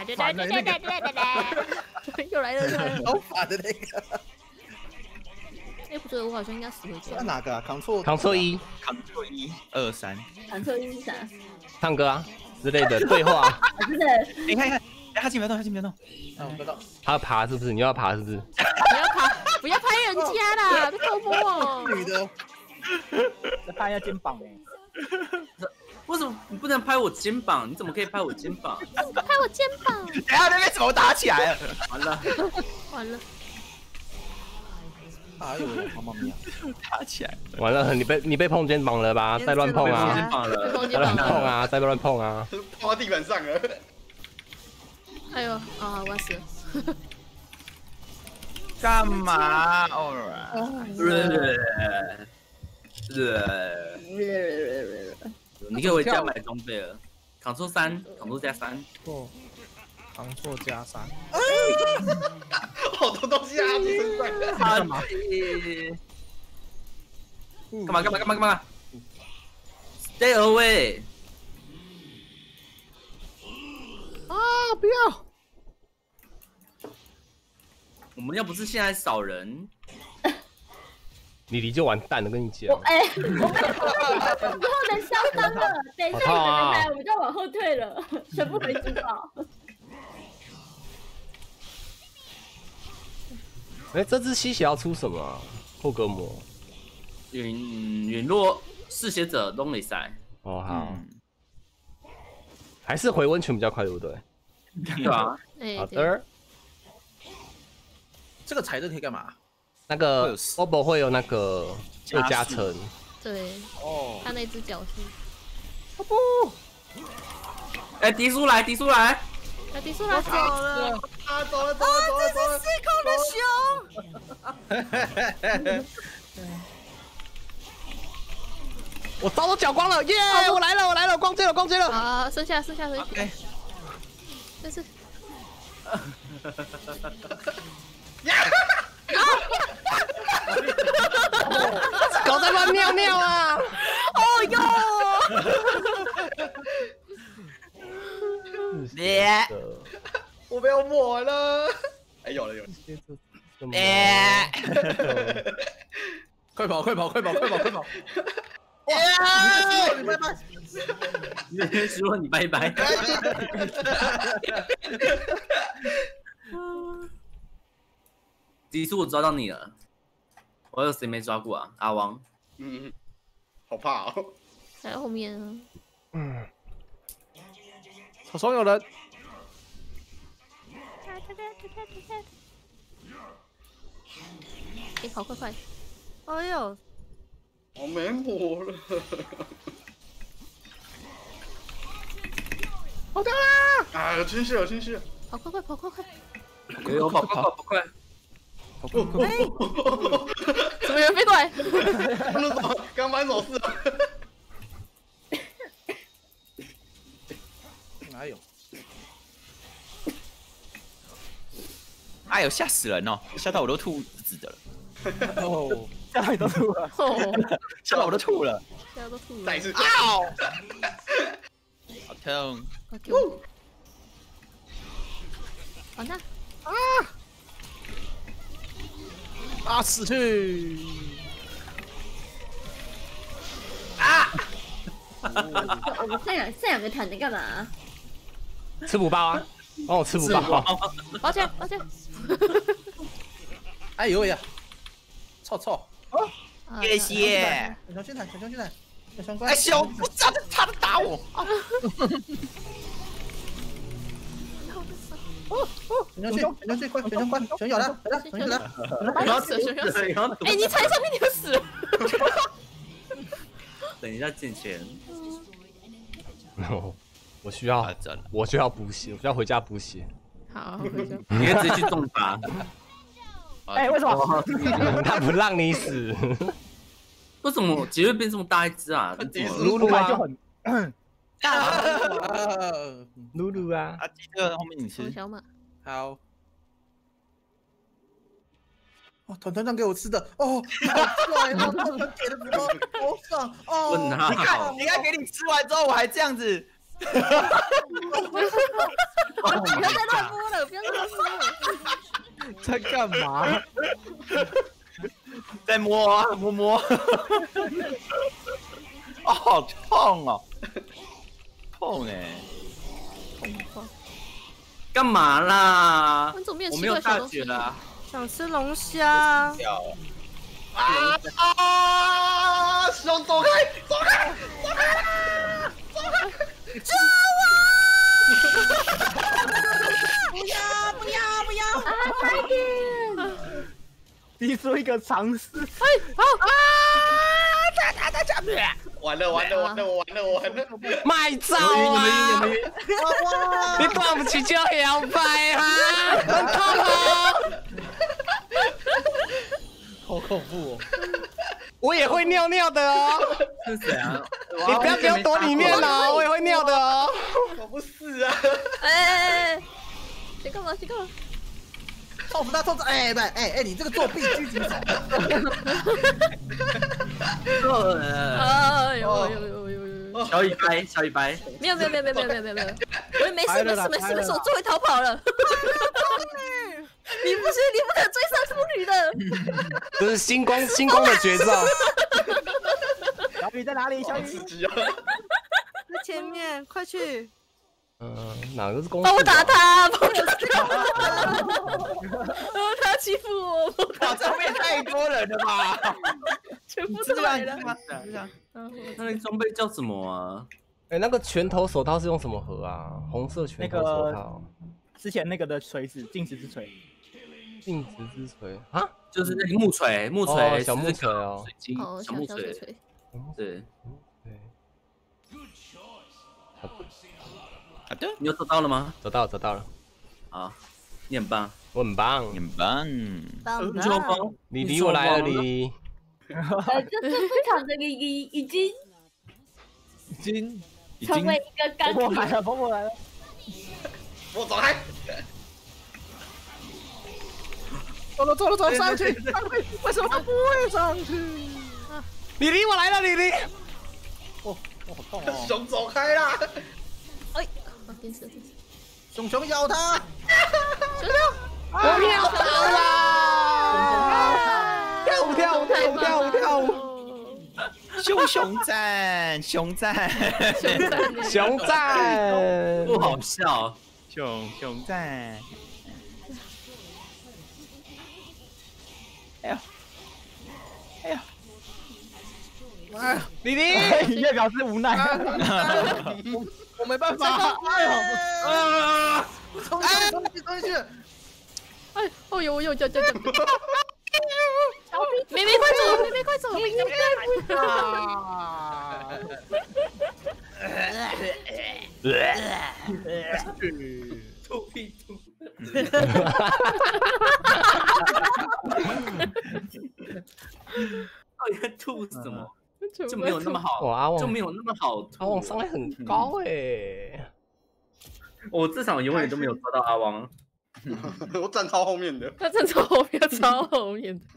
又来了！ 好烦的那个。 哎，不对，我好像应该死回去。 哪个啊？Ctrl 1， Ctrl 1 2 3。 Ctrl 1是啥？ 唱歌啊之类的对话。 真的。 你看，他进不动。 我知道。 他要爬是不是？你要爬是不是？ 不要拍人家啦！别偷摸哦。 女的。 再拍一下肩膀哎。 为什么你不能拍我肩膀？你怎么可以拍我肩膀？ 拍我肩膀！ 等下那边怎么打起来了？ 完了！ 哎呦，妈妈咪呀！ 打起来！ 完了，你被碰肩膀了吧？再乱碰啊！再乱碰啊！再乱碰啊！ 碰到地板上了。 哎呦啊！我死了！ 干嘛？ 你可以回家买装备了。Ctrl 3 ，Ctrl 加3。 错，Ctrl 加3。 好多东西啊！你身上。 干嘛？干嘛 ？Stay away！ 啊！不要！ 我们要不是现在少人， 李黎就完蛋了，跟你讲。 我们之后能相当了，等一下你们来，我们就往后退了，全部回主堡。 哎，这只吸血要出什么啊？霍格魔。 陨落嗜血者都没赛。 哦，好。还是回温泉比较快，对不对？ 对啊。 好的。 这个彩灯可以干嘛？ 那个 Bobo 会有那个加成。 对。哦。他那只脚是。 不。 哎，迪叔来！ 迪叔走来。 了。 走了。 这是4口的熊。 我刀都缴光了，耶！我来了，光追了。 啊，剩下回去。这是。 狗在乱尿尿啊！ 哦哟！ 我被我抹了。哎，有了。 快跑！ 你拜拜。迪叔，我抓到你了。我有谁没抓过啊？阿王。 好怕哦。 在后面啊。 草丛有人。 你跑快！ 哎呦！ 我没火了。 跑掉啦！ 啊，有清晰。 跑快！ 我跑快！ 怎么有人飞过来？ 刚搬走4。 哪有？ 哎呦，吓死人哦！吓到我都吐纸的了。 哦，吓到你都吐了。 吓到我都吐了。 再一次。 好痛！ 完蛋！ 啊！死去！ 我们这两个团在干嘛？ 吃补包啊！帮我吃补包。 抱歉。 哎呦呀！臭！ 谢谢。 小熊去哪？ 哎，小，不知道他在打我。 熊去，快！熊咬了，熊咬了。 要死！哎，你踩上面你就死了。 等一下进前。 我需要补血，我需要回家补血。 好， 你可以直接去重罚。 哎，为什么？ 他不让你死。 为什么杰瑞变这么大一只啊？ 露露啊， 就很露露啊。 这个后面你吃。 小马。 好。哦，团团长给我吃的哦，好帅！团团给的补包好爽哦！ 你看，给你吃完之后我还这样子。 不要再乱摸了，不要再乱摸了。 在干嘛？ 在摸啊，摸。哦，好痛哦，痛哎！ 痛！ 干嘛啦？ 我没有大绝了。 想吃龙虾。 熊走开！ 救我！不要！ 快点！ 提出一个尝试。 哎，好完了！ 卖照啊！你端不起就摇摆哈，很痛哦！ 好恐怖哦！ 我也会尿尿的哦。 是谁啊？ 你不要给我躲里面哦，我也会尿的哦。 我不是啊。 哎，先干嘛？先干嘛？ 臭死他！臭死！哎，你这个作弊狙击手！ 哎呦！ 小雨白，小雨白， 没有，我也没事，我终于逃跑了。你不行，你不能追上妇女的。 这是星光的绝招。 小雨在哪里？小雨刺激啊！ 在前面，快去！ 哪个是公？ 帮我打他！帮我打他欺负我！ 哇，这后面太多人了吧？ 全部都来了。 那个装备叫什么啊？ 哎，那个拳头手套是用什么盒啊？红色拳头手套。 之前那个的锤子，镜子之锤。 镜子之锤啊， 就是那个木锤， 小木锤哦， 水晶，小木锤，对。 好的， 你又找到了吗？ 找到了。 好，你很棒， 我很棒， 很棒。 你离我来了，你。 这场这个已经成为一个钢铁。 风我来了， 我走开。 走，上去！为什么不会上去？ 你离我来了，你离。 哦，好痛哦！ 熊走开啦！ 哎，电视， 熊咬他！ 熊， 我秒到了！跳舞！ 熊赞！ 不好笑， 熊赞！哎呀！ 李黎， 你也表示无奈。 我没办法。哎呦！冲进去！ 哎，哦呦！妹妹快走！ 吐屁吐！到底在吐什么？就没有那么好， 阿旺就没有那么好吐。 阿旺伤害很高哎！ 我至少永远都没有抓到阿旺。 我站超后面的， 他站超后面的。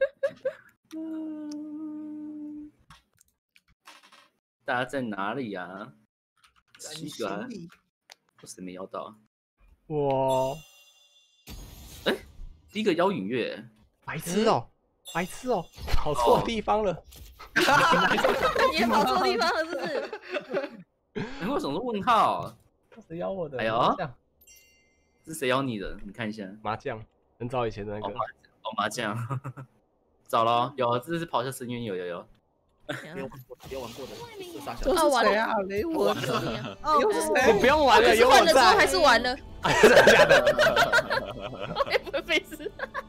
大家在哪里呀？奇怪，我谁没邀到？ 哇！ 哎，第一个邀隐月， 白痴哦，跑错地方了。 你也跑错地方了，是不是？ 为什么是问号？ 谁邀我的？ 哎呦，是谁邀你的？你看一下， 麻将，很早以前的那个。 麻将，找了，有，这是咆哮深渊，有。 别玩过的， 都是谁啊？雷我又是谁？不用玩了，有我在。 玩了之后还是玩了。 真的假的？ 没事。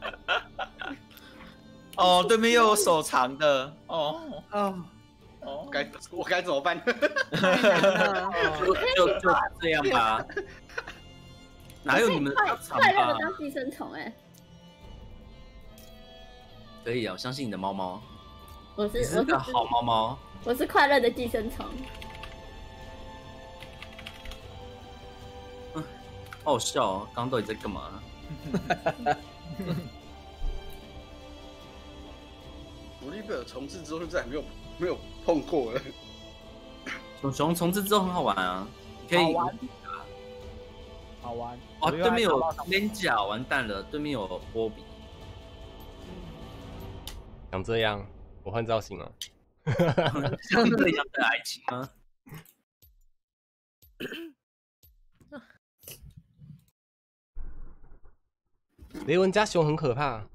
哦，对面又有手长的。哦， 我该怎么办？ 就这样吧。哪有你们快乐的当寄生虫哎？ 可以啊，我相信你的猫猫。 我是个好猫猫。 我是快乐的寄生虫。 好笑哦！刚刚到底在干嘛？ 努力贝尔重置之后就再也没有碰过了。 熊重置之后很好玩啊，可以好玩。 哇，对面有连甲，完蛋了，对面有波比。 想这样，我换造型了。 像这样的爱情吗？ 雷文加熊很可怕。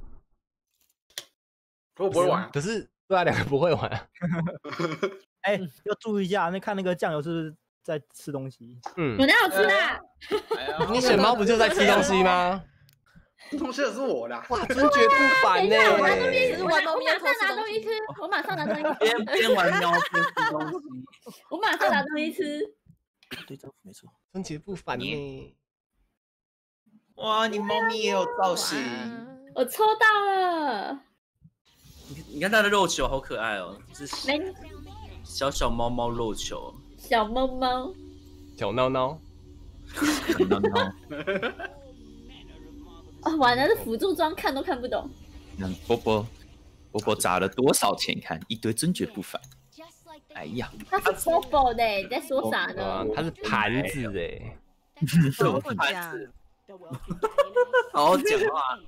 我不会玩， 可是对啊，两个不会玩。 哎，要注意一下，看那个酱油是不是在吃东西？ 我哪有吃啊？ 你选猫不就在吃东西吗？ 吃东西的是我啦！ 哇，真绝不凡呢！ 我马上拿东西吃，我马上拿东西吃。 边玩喵边吃东西， 我马上拿东西吃。 对，这没错， 真绝不凡呢！ 哇，你猫咪也有造型， 我抽到了。 你看它的肉球好可爱哦，是小小猫猫肉球， 小猫猫， 小闹闹。 哦，完了，这辅助装看都看不懂。 波波砸了多少钱？看一堆尊爵不凡。哎呀， 他是 Bobo 的，你在说啥呢？ 他是盘子哎。 好混家。 好好讲话。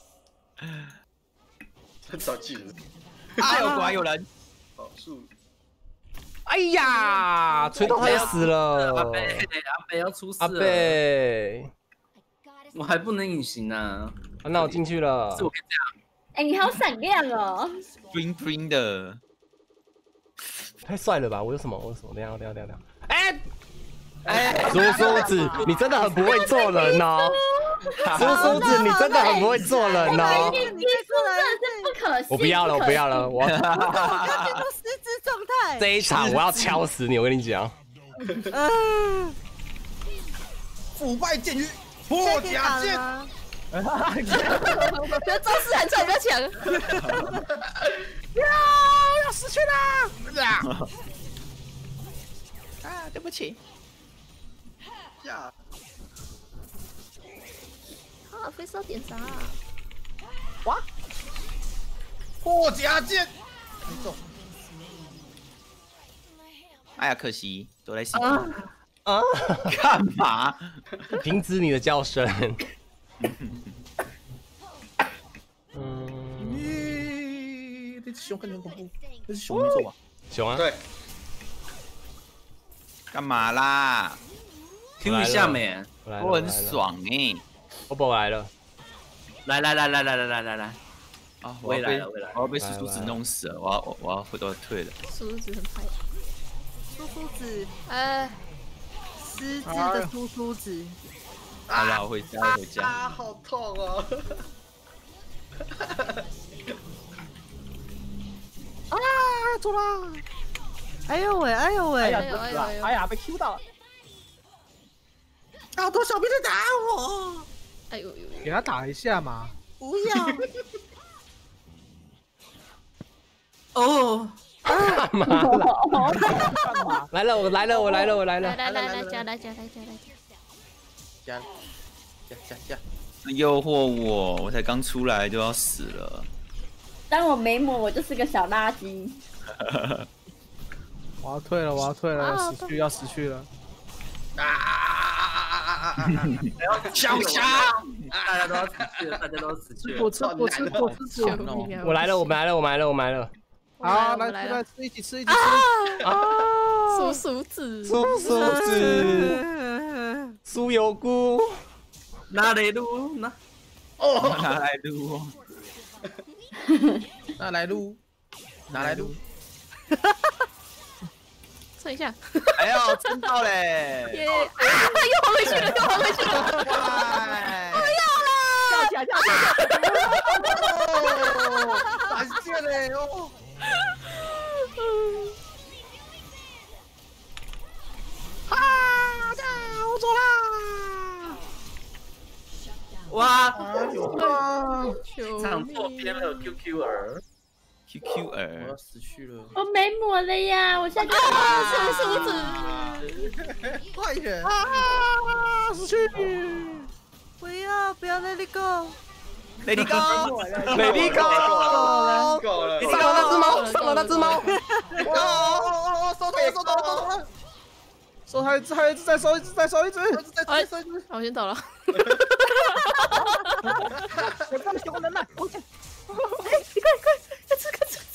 很少记人。 哎呦，果然有人。 好树。 哎呀，锤到他要死了。 阿贝要出事了。 阿贝， 我还不能隐形呢。 那我进去了。 是我可以这样。 哎，你好闪亮哦 ！bling bling 的， 太帅了吧！我有什么？等一下。哎，苏苏子，你真的很不会做人哦。苏苏子，你真的很不会做人哦。 你说真的是不可信。 我不要了，我要进入失智状态。 这一场我要敲死你，我跟你讲。 腐败剑与破甲剑。 不要招式喊出来，不要抢！ 要失去了！啊，对不起。 呀！ 啊，飞射点啥？ 哇！破甲剑，没中。 哎呀，可惜都在洗。 干嘛？ 停止你的叫声。 这只熊看起来很恐怖，这是熊没错吧？ 熊啊！ 对。 干嘛啦 ？Q 一下没？ 我很爽哎！ 我来了！ 来！啊！我来了！ 我要被苏苏子弄死了！我要退了。 苏苏子很拍。 苏苏子，失智的苏苏子。 好了，我回家。 啊，好痛哦！ 啊，走啦！哎呦喂！ 哎呀，被 Q 到了！ 好多小兵在打我！ 哎呦， 给他打一下嘛！ 不要！ 哦，干嘛了？来了！ 来， 加！诱惑我才刚出来就要死了。 当我没抹，我就是个小垃圾。 我要退了，要死去了！ 小强， 大家都要死去了！ 我吃！ 我来了！ 好，来吃一起！ 苏苏子， 酥油菇， 哪来路？ 蹭一下！ 哎呦，蹭到嘞！ 耶！又还回去了！不要了！ 跳！感谢嘞哦！我走啦！ 哇！场错边了 QQ 儿。 我要死去了！ 我没抹了呀，我现在苏苏子， 快点！死去！ 不要 Let it go！ Let it go！ 上了那只猫！ 收他一只，还有一只，再收一只！ 我先走了。 我这么熊人慢，我先。 快，吃！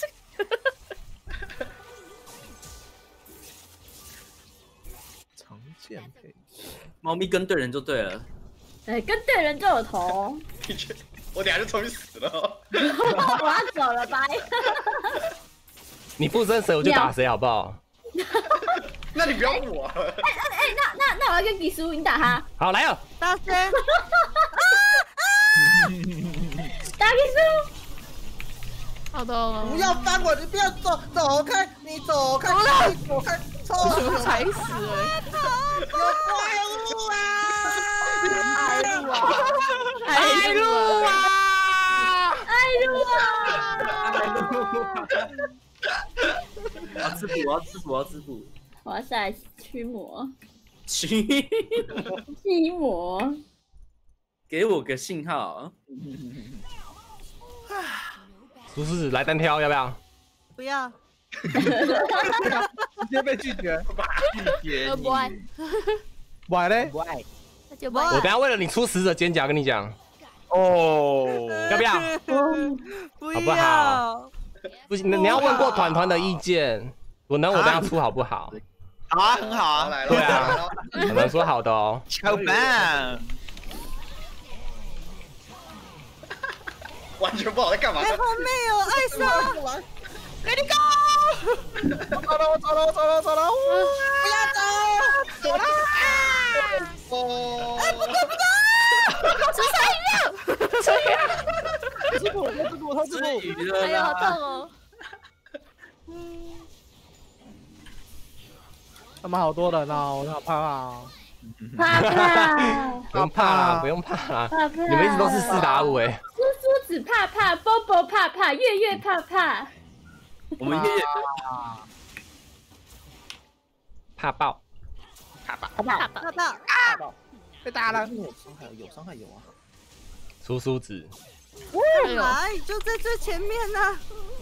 常见配， 猫咪跟对人就对了。 哎，跟对人就有头。 我等下就终于死了。 我要走了，拜。 你附身谁我就打谁，好不好？ 那你不要我。 那我要跟吉叔，你打他。 好，来了， 大仙。 打吉叔。 好的。 不要翻我，你不要走开，你走开， 踩死了！ 有怪物啊！ 爱路啊！ 我要吃补， 我要下来驱魔。 驱魔， 给我个信号。 苏轼来单挑要不要？ 不要。 直接被拒绝。 不爱。 不爱嘞？ 不爱。 那就不爱。 我等下为了你出死者肩胛，跟你讲。 哦。 要不要？好不好？不行，你要问过团的意见。我等下出好不好？ 好啊，很好啊， 来了， 对啊，我们说好的哦。 超棒！ 完全不知道在干嘛。 哎，后面有艾莎， Let it go！ 我走了，不要走，走了！ 哦， 哎，不对，只差1秒， 吃补， 哎呀，好痛哦！ 他们好多人哦，我好怕啊！ 怕， 不用怕啦，你们一直都是4打5哎。 苏子怕，Bobo 怕，月怕。 我们月怕爆， 被打了， 伤害有啊！ 苏子， 来就在最前面呢。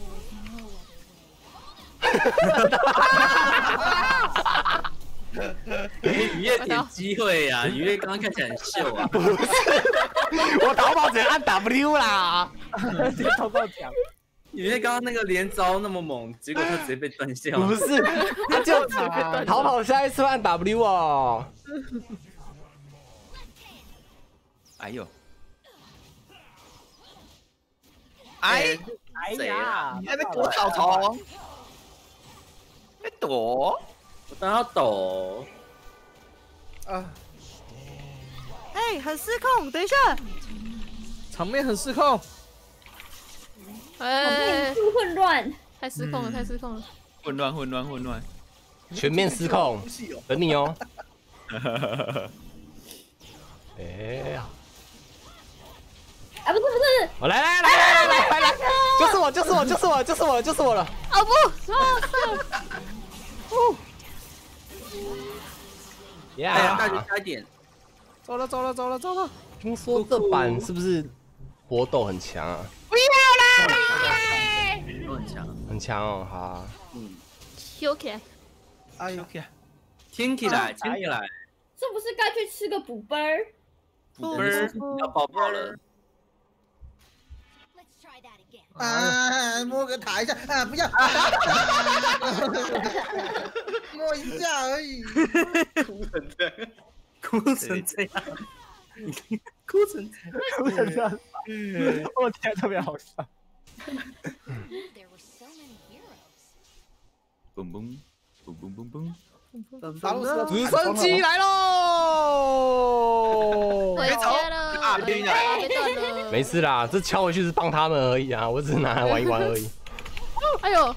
雨月点机会呀，雨月刚刚看起来很秀啊。 不是，我逃跑只能按 W 啦， 直接逃到墙。 雨月刚刚那个连招那么猛，结果他直接被断线了。 不是，他就逃跑下一次按 W 哦。 哎呦！ 哎呀！ 你还在躲草丛？在躲？ 我当然要抖。 哎，很失控，等一下。 场面很失控。 哎， 混乱， 太失控了， 混乱， 全面失控，等你哦。哎呀！ 啊，不是， 我来，就是我了。 啊不， 呀， 大家加点。 走了。 听说这版是不是搏斗很强啊？ 不要啦！ 都很强， 很强哦，好。 修起来， 哎呦， 听起来， 是不是该去吃个补杯儿？ 补杯儿要爆了。 啊，摸个塔一下啊，不要，摸一下而已。 哭成这样， 哭成这样， 我天，特别好笑。 嘣嘣。 直升机来喽！ 回家了，被断了。 没事啦，这敲回去是帮他们而已啊，我只是拿来玩一玩而已。 哎呦，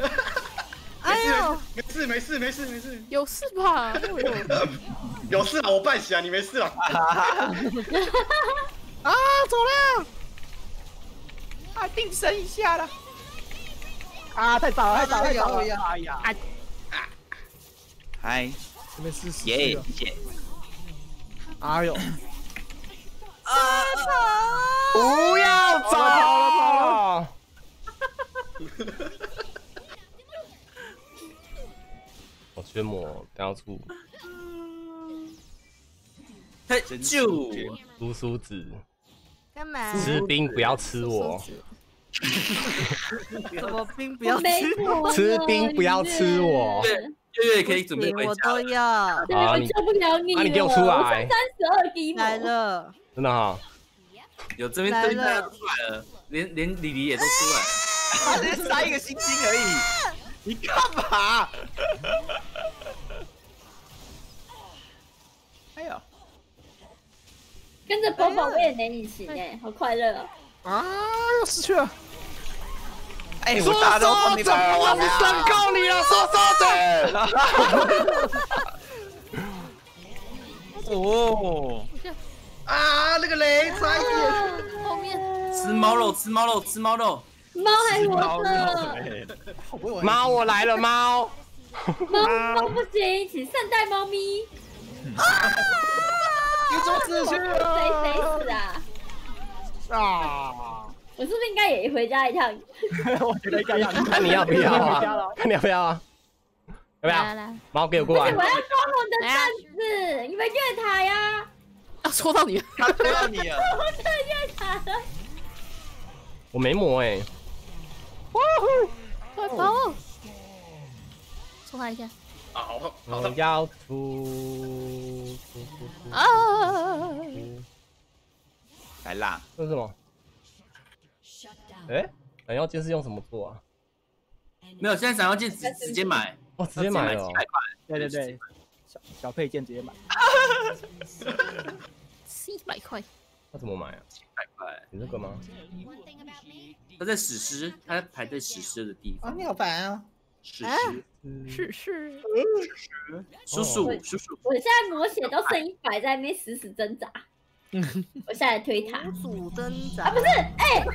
没事， 有事吧？ 有事啊，我办喜啊，你没事了。 啊，走了！啊，定身一下了。啊，太早了！哎呀！ 嗨， 这边是耶！ 哎呦！ 不要走！ 跑了！ 我宣魔等下出。 嘿，就苏子， 干嘛？ 吃冰不要吃我。 什么冰不要吃？ 吃冰不要吃我。 月可以准备回家。 我都要。 我救不了你了。 你给我出来。 32滴来了。 真的哈。 有这边大家出来了，连李黎也都出来了。 他只是塞一个星星而已。你干嘛？哎呀！ 跟着宝宝我也能隐形哎，好快乐哦！ 啊，要失去了！ 哎，我打到后面吧， 我是宣告你了， 说子。哦。 啊，那个雷差一点。 后面。 吃吃猫肉，吃猫肉，吃猫肉。 猫还活着。 猫，我来了，猫。 猫不行，请善待猫咪。 你怎么死去了？ 谁死啊？ 啊！ 我是不是应该也回家一趟？ 我觉得应该要。 看你要不要啊？看你要不要啊？要不要？猫给我过来。 我要光荣的战士，你们越塔呀！ 啊，戳到你了， 他戳到你了。 我真的越塔了。 我没魔哎。 哇呼！快跑！戳他一下。 我要出啊！ 来啦！ 这是什么？哎，闪耀剑是用什么做啊？ 没有，现在闪耀剑直接买。 哦，直接买了。 对，小配件直接买。 700块。 那怎么买啊 ？700块。 你这个吗？ 他在史诗，他排在史诗的地方。 啊，你好烦啊！ 史诗。 叔叔， 我现在魔血都剩100，在那边死挣扎。我下来推塔。 死挣扎。 啊，不是，哎。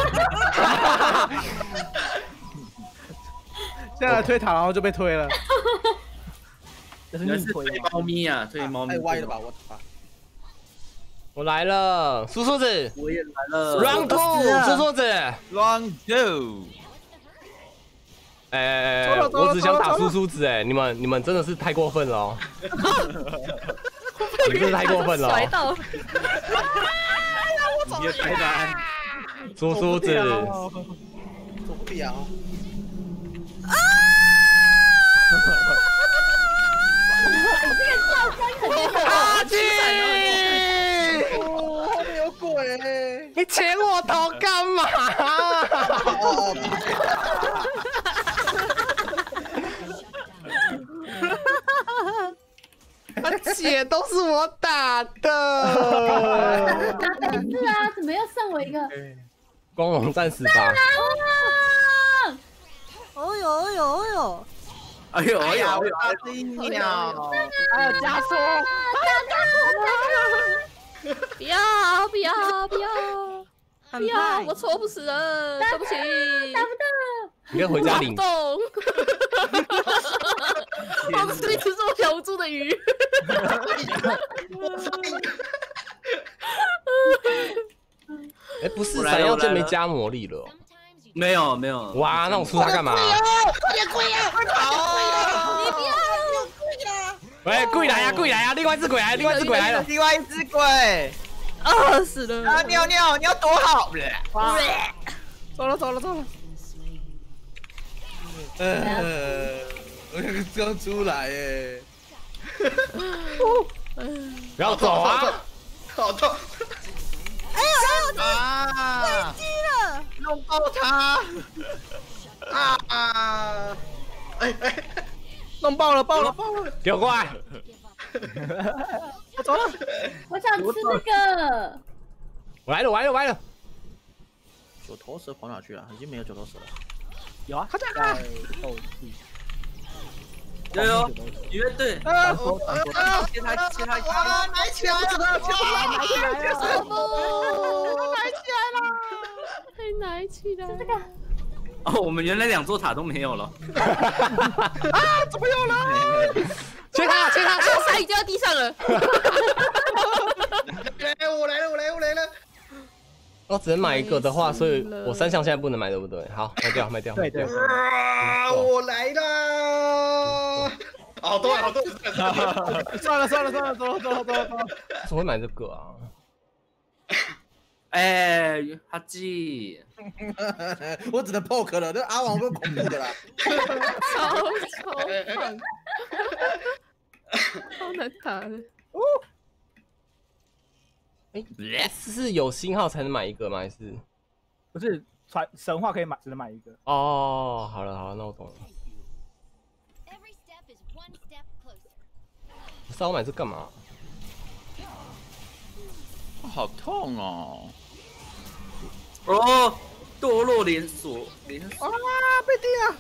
现在推塔，然后就被推了。 这是逆推猫咪啊，推猫咪。 太歪了吧，我操！ 我来了，叔叔子。 我也来了。 Round 2，叔叔子。 Round 2。 我只想打叔叔子哎，你们真的是太过分了哦！你真是太过分了！ 甩到。 你也太难。 叔叔子。 走不了。 啊！你这个叫声很厉害。 阿基， 后面有鬼！ 你牵我头干嘛？血都是我打的。 是啊，怎么又剩我一个？ 光荣战士吧。 哦呦！ 哎呦！ 鸟！ 还有加速！ 不要！我戳不死人，对不起。 打不到。 你可以回家领。 我吃一只这么小无助的鱼。 哎，不是，闪耀剑没加魔力了。 没有。 哇，那我出它干嘛？ 快点跪啊！快跑！ 你不要！ 喂，鬼来啊！另外一只鬼来了！ 另外一只鬼。 死了！ 啊，尿，你要躲好。 走了。 我刚出来耶！ 不要走啊！ 好痛！ 哎呦！ 啊！ 飞机了！ 弄爆他！啊！哎！ 弄爆了！ 给我过来！ 我走了。 我想吃这个。 我来了！ 九头蛇跑哪去了？已经没有九头蛇了。 有啊，他在斗气。 有，绝对。 切他！ 拿起来！ 拿起来！ 这个。 哦，我们原来2座塔都没有了。 啊！怎么有了？ 切他！ 沙已经在地上了。 我来了！ 我只能买一个的话，所以我3项现在不能买，对不对？好，卖掉。 对。 我来了！好多。 算了，走了。 怎么会买这个啊？ 哎，哈基， 我只能 poke 了，这阿王够恐怖的啦。 超胖，超难打的。 是有星号才能买一个吗？还是？ 不是神话可以买，只能买一个。 哦，好了，那我懂了。不是我买这干嘛？ 好痛哦！ 哦，堕落连锁啊！被定了！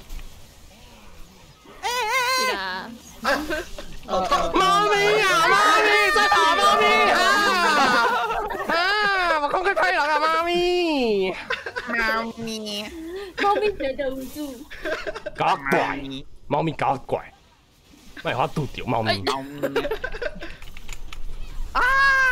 哎！ 猫咪啊，猫咪在跑，猫咪啊！我快快了啊，猫咪！ 咪觉得无助。 搞怪，猫咪搞怪，卖花拄着猫咪。 啊！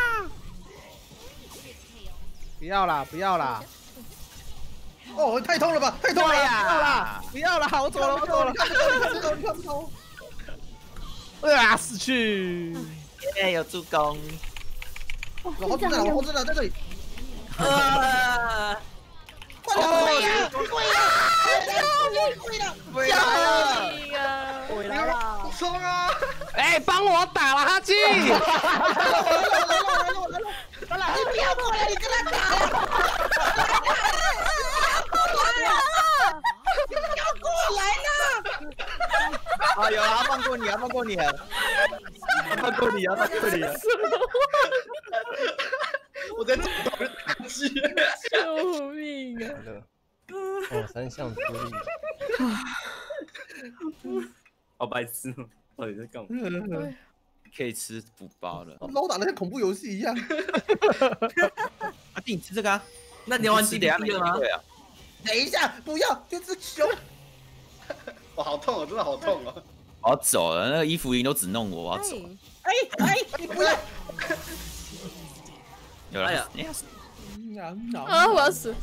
不要啦，不要啦！哦，太痛了吧，太痛了呀！不要啦，我走了，我走了，你看不透。啊！死去！ 耶，有助攻。 老猴子在，老猴子在这里。快呀！ 救命啊！ 回来了，冲啊！ 哎，帮我打了哈气！ 来了！你不要过来，你跟他打！不要过来了！ 哎呦，他放过你，他放过你了，他放过你，他放过你了。 我在这打击， 救命啊！ 哦，三项之力， 好白痴哦！到底在干嘛？ 可以吃补包了。 老打的像恐怖游戏一样。 啊，弟，你吃这个啊？ 那你要玩基地吗？ 对啊。 等一下，不要，这只熊。 哇，好痛哦，真的好痛哦！ 我要走了，那个衣服营都只弄我，我要走。 你不要！ 有了，哎呀， 啊，我要死！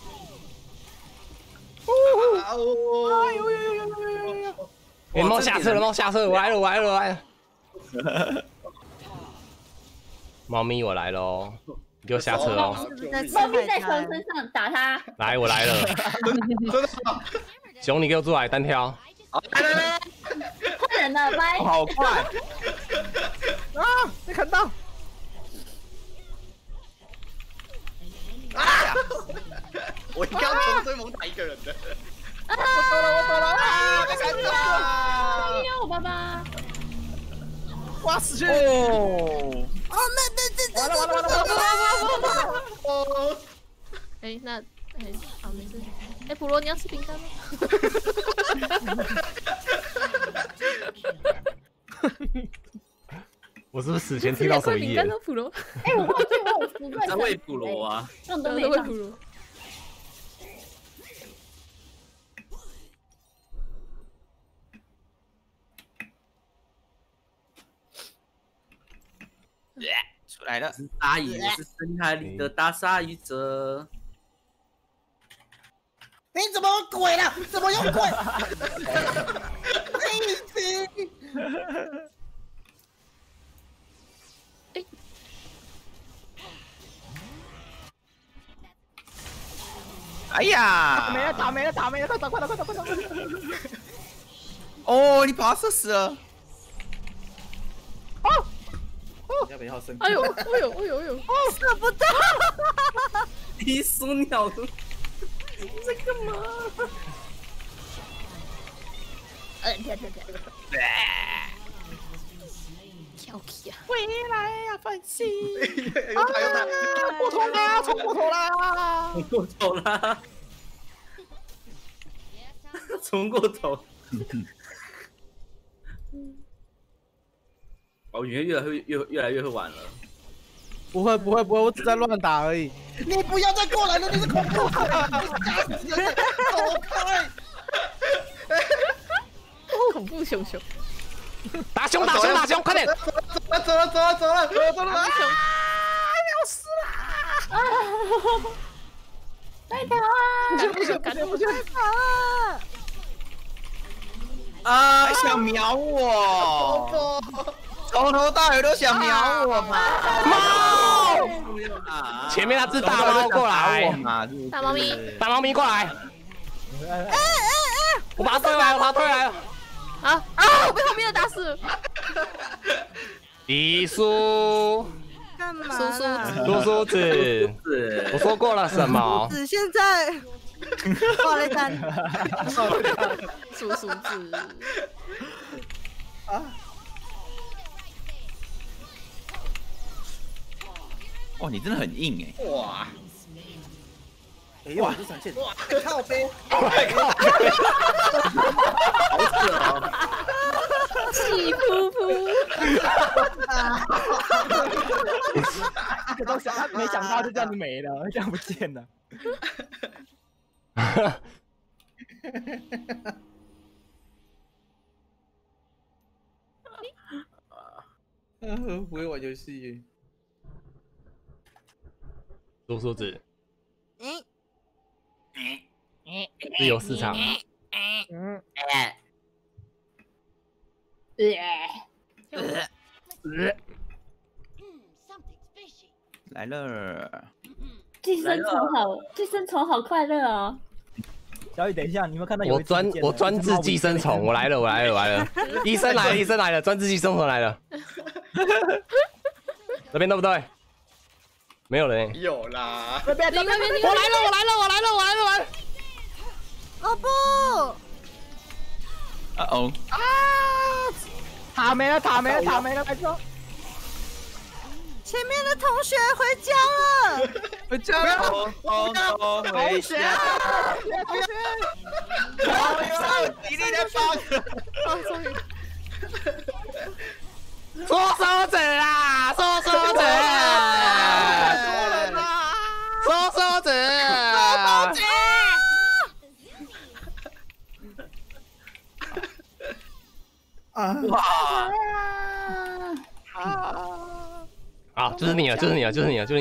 哎，猫下车了，猫下车了，我来了，我来了，我来了。猫咪，我来喽！你给我下车哦！ 猫咪在熊身上打它。 来，我来了。熊，你给我出来单挑。 来，换人了，拜。 好快！ 啊！没看到。 啊！我应该要从追猛打一个人的。 我走了！啊！没看到！ 哎呦，爸爸！ 哇，死去！ 哦，那完！哦！ 哎，那好，没事。哎，普罗，你要吃饼干吗？ 我是不是死前听到手艺？ 普罗。 哎，我忘记我有福瑞。 在喂普罗啊！ 用都没喂普罗。 出来了， 鲨鱼，我是深海里的大鲨鱼者。 你怎么鬼了？怎么又鬼？ 哎呀！ 打没了！快！ 哦，你把他射死了！ 哦！ 哎呦！ 射不到！ 你输鸟的， 你在干嘛？跳起啊！ 回来呀，范西！ 又打！ 过头啦！冲过头啦！ 过头啦！冲过头！我越来越会玩了。 不会，我只在乱打而已。你不要再过来了，你是恐怖的！走开！ 恐怖熊！ 打熊，快点！ 走了！ 啊！要死啦！ 快逃啊！ 不行！ 啊！想瞄我！从头到尾都想瞄我嘛！ 猫！前面那只大猫过来！ 大猫咪过来！我把它推来了！ 啊！我被后面的打死了！ 迪叔， 干嘛？ 叔子，我说过了什么？ 子现在挂了一单。 叔子。 啊！ 哇，你真的很硬哎！ 哇！ 哇！哇！靠背！ 靠背！ 好扯哦！ 气噗噗！ 这个东西他没想到就这样子没了，这样不见了。 不会玩游戏。 读书子。自由市场。 来了。 寄生虫好快乐哦。 小雨，等一下，你们看到我专治寄生虫，我来了，医生来了，专治寄生虫来了。那边对不对？没有人。 有啦。 那边， 我来了！ 哦不！ 哦。 啊！塔没了，快说！ 前面的同学回家了， 回家了，同学，体力在发， 终于， 说手指啦，说手指， 哇！ 啊！就是你了！ 就你了！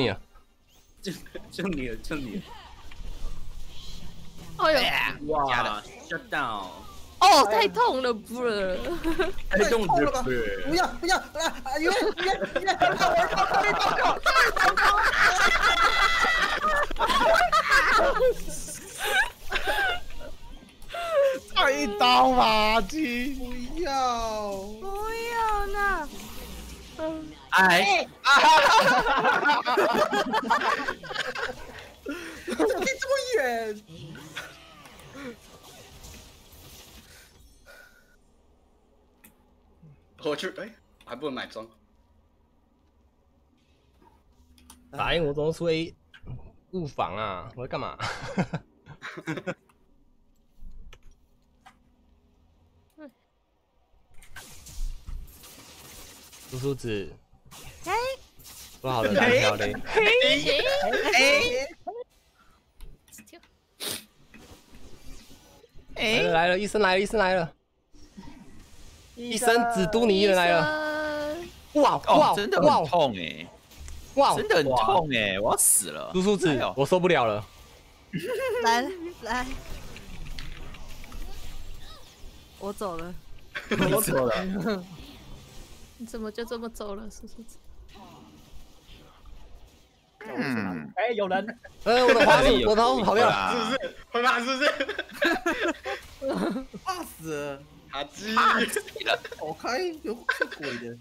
哎呦！ 哇 ！shut down！ 哦，太痛了，不了！ 太痛了吧！ 不要！哎呦！ 再一刀垃圾！ 不要呢！ 哎！ 怎么离这么远？ 我去，还不能买装。 打赢我怎么出 A 误防啊？我在干嘛？叔子，不好的单挑嘞！来了，医生来了！医生只督你一人来了！哇， 真的很痛哎！ 哇， 真的很痛哎！我要死了！ 叔子，我受不了了！ 来，我走了。 你怎么就这么走了，叔叔？ 有人！ 我的花束，我的花束跑掉了， 是不是？会怕是不是？怕死了！ 阿基， 跑开！有鬼的！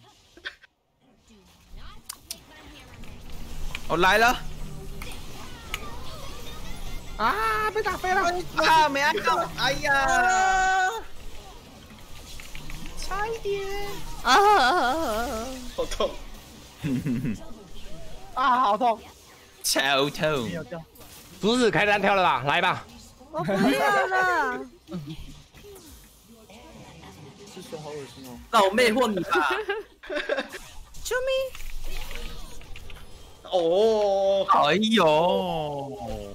我来了！ 啊！被打飞了！ 啊！没按到！哎呀！ 差一点！ 好痛！ 好痛！ 超痛！ 竹子开单挑了吧？来吧！ 我不要了。 师兄好恶心哦！ 让我魅惑你吧！ 救命！ 哦！ 哎呦！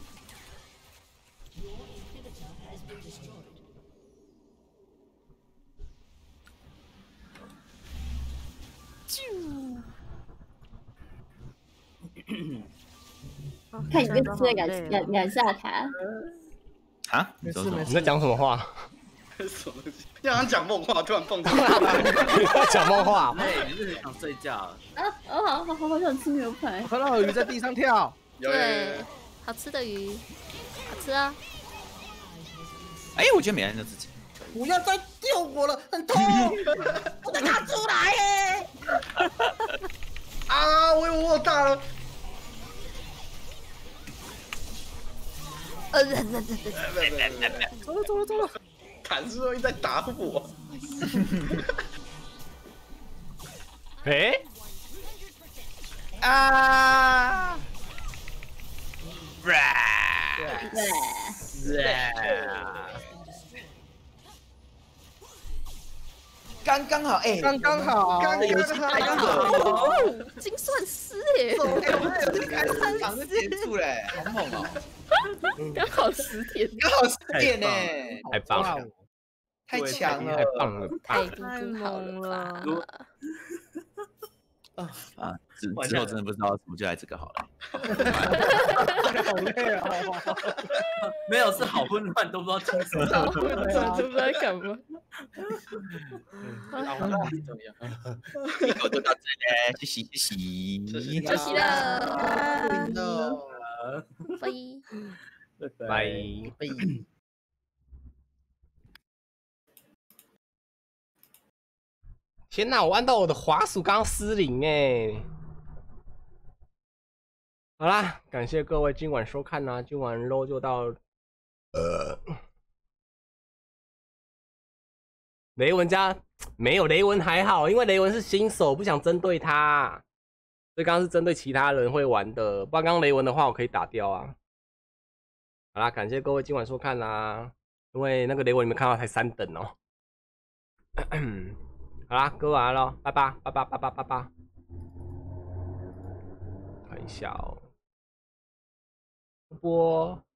看你就吃两下他。 啊？你在讲什么话？ 什么东西？要想讲梦话，突然蹦出来。讲梦话？ 你是想睡觉？ 好想吃牛排。 我看到鱼在地上跳。 对，好吃的鱼，好吃啊！ 哎，我觉得没按到自己。 不要再丢我了，很痛！我再拿出来耶！ 啊！我大了。 走了！ 砍是不是在打我？ 啊！刚刚好， 刚刚好， 精算师耶！ 这个开始场就结束嘞，好猛哦！ 刚好10点， 刚好10点呢， 太棒了， 太强了， 太棒了， 太好了啊！之后真的不知道什么，就来这个好了。 好累啊！ 没有，是好混乱，都不知道听什么， 都不知道干嘛。 好重要。 我就到这里，谢谢了， 拜。天哪！我按到我的滑鼠刚失灵哎。好啦，感谢各位今晚收看啦，今晚 low 就到雷文家没有雷文还好，因为雷文是新手，不想针对他，所以刚刚是针对其他人会玩的。不然刚刚雷文的话，我可以打掉啊。好啦，感谢各位今晚收看啦，因为那个雷文你们看到才3等哦。好啦，各位晚安咯，拜拜。看一下哦，播。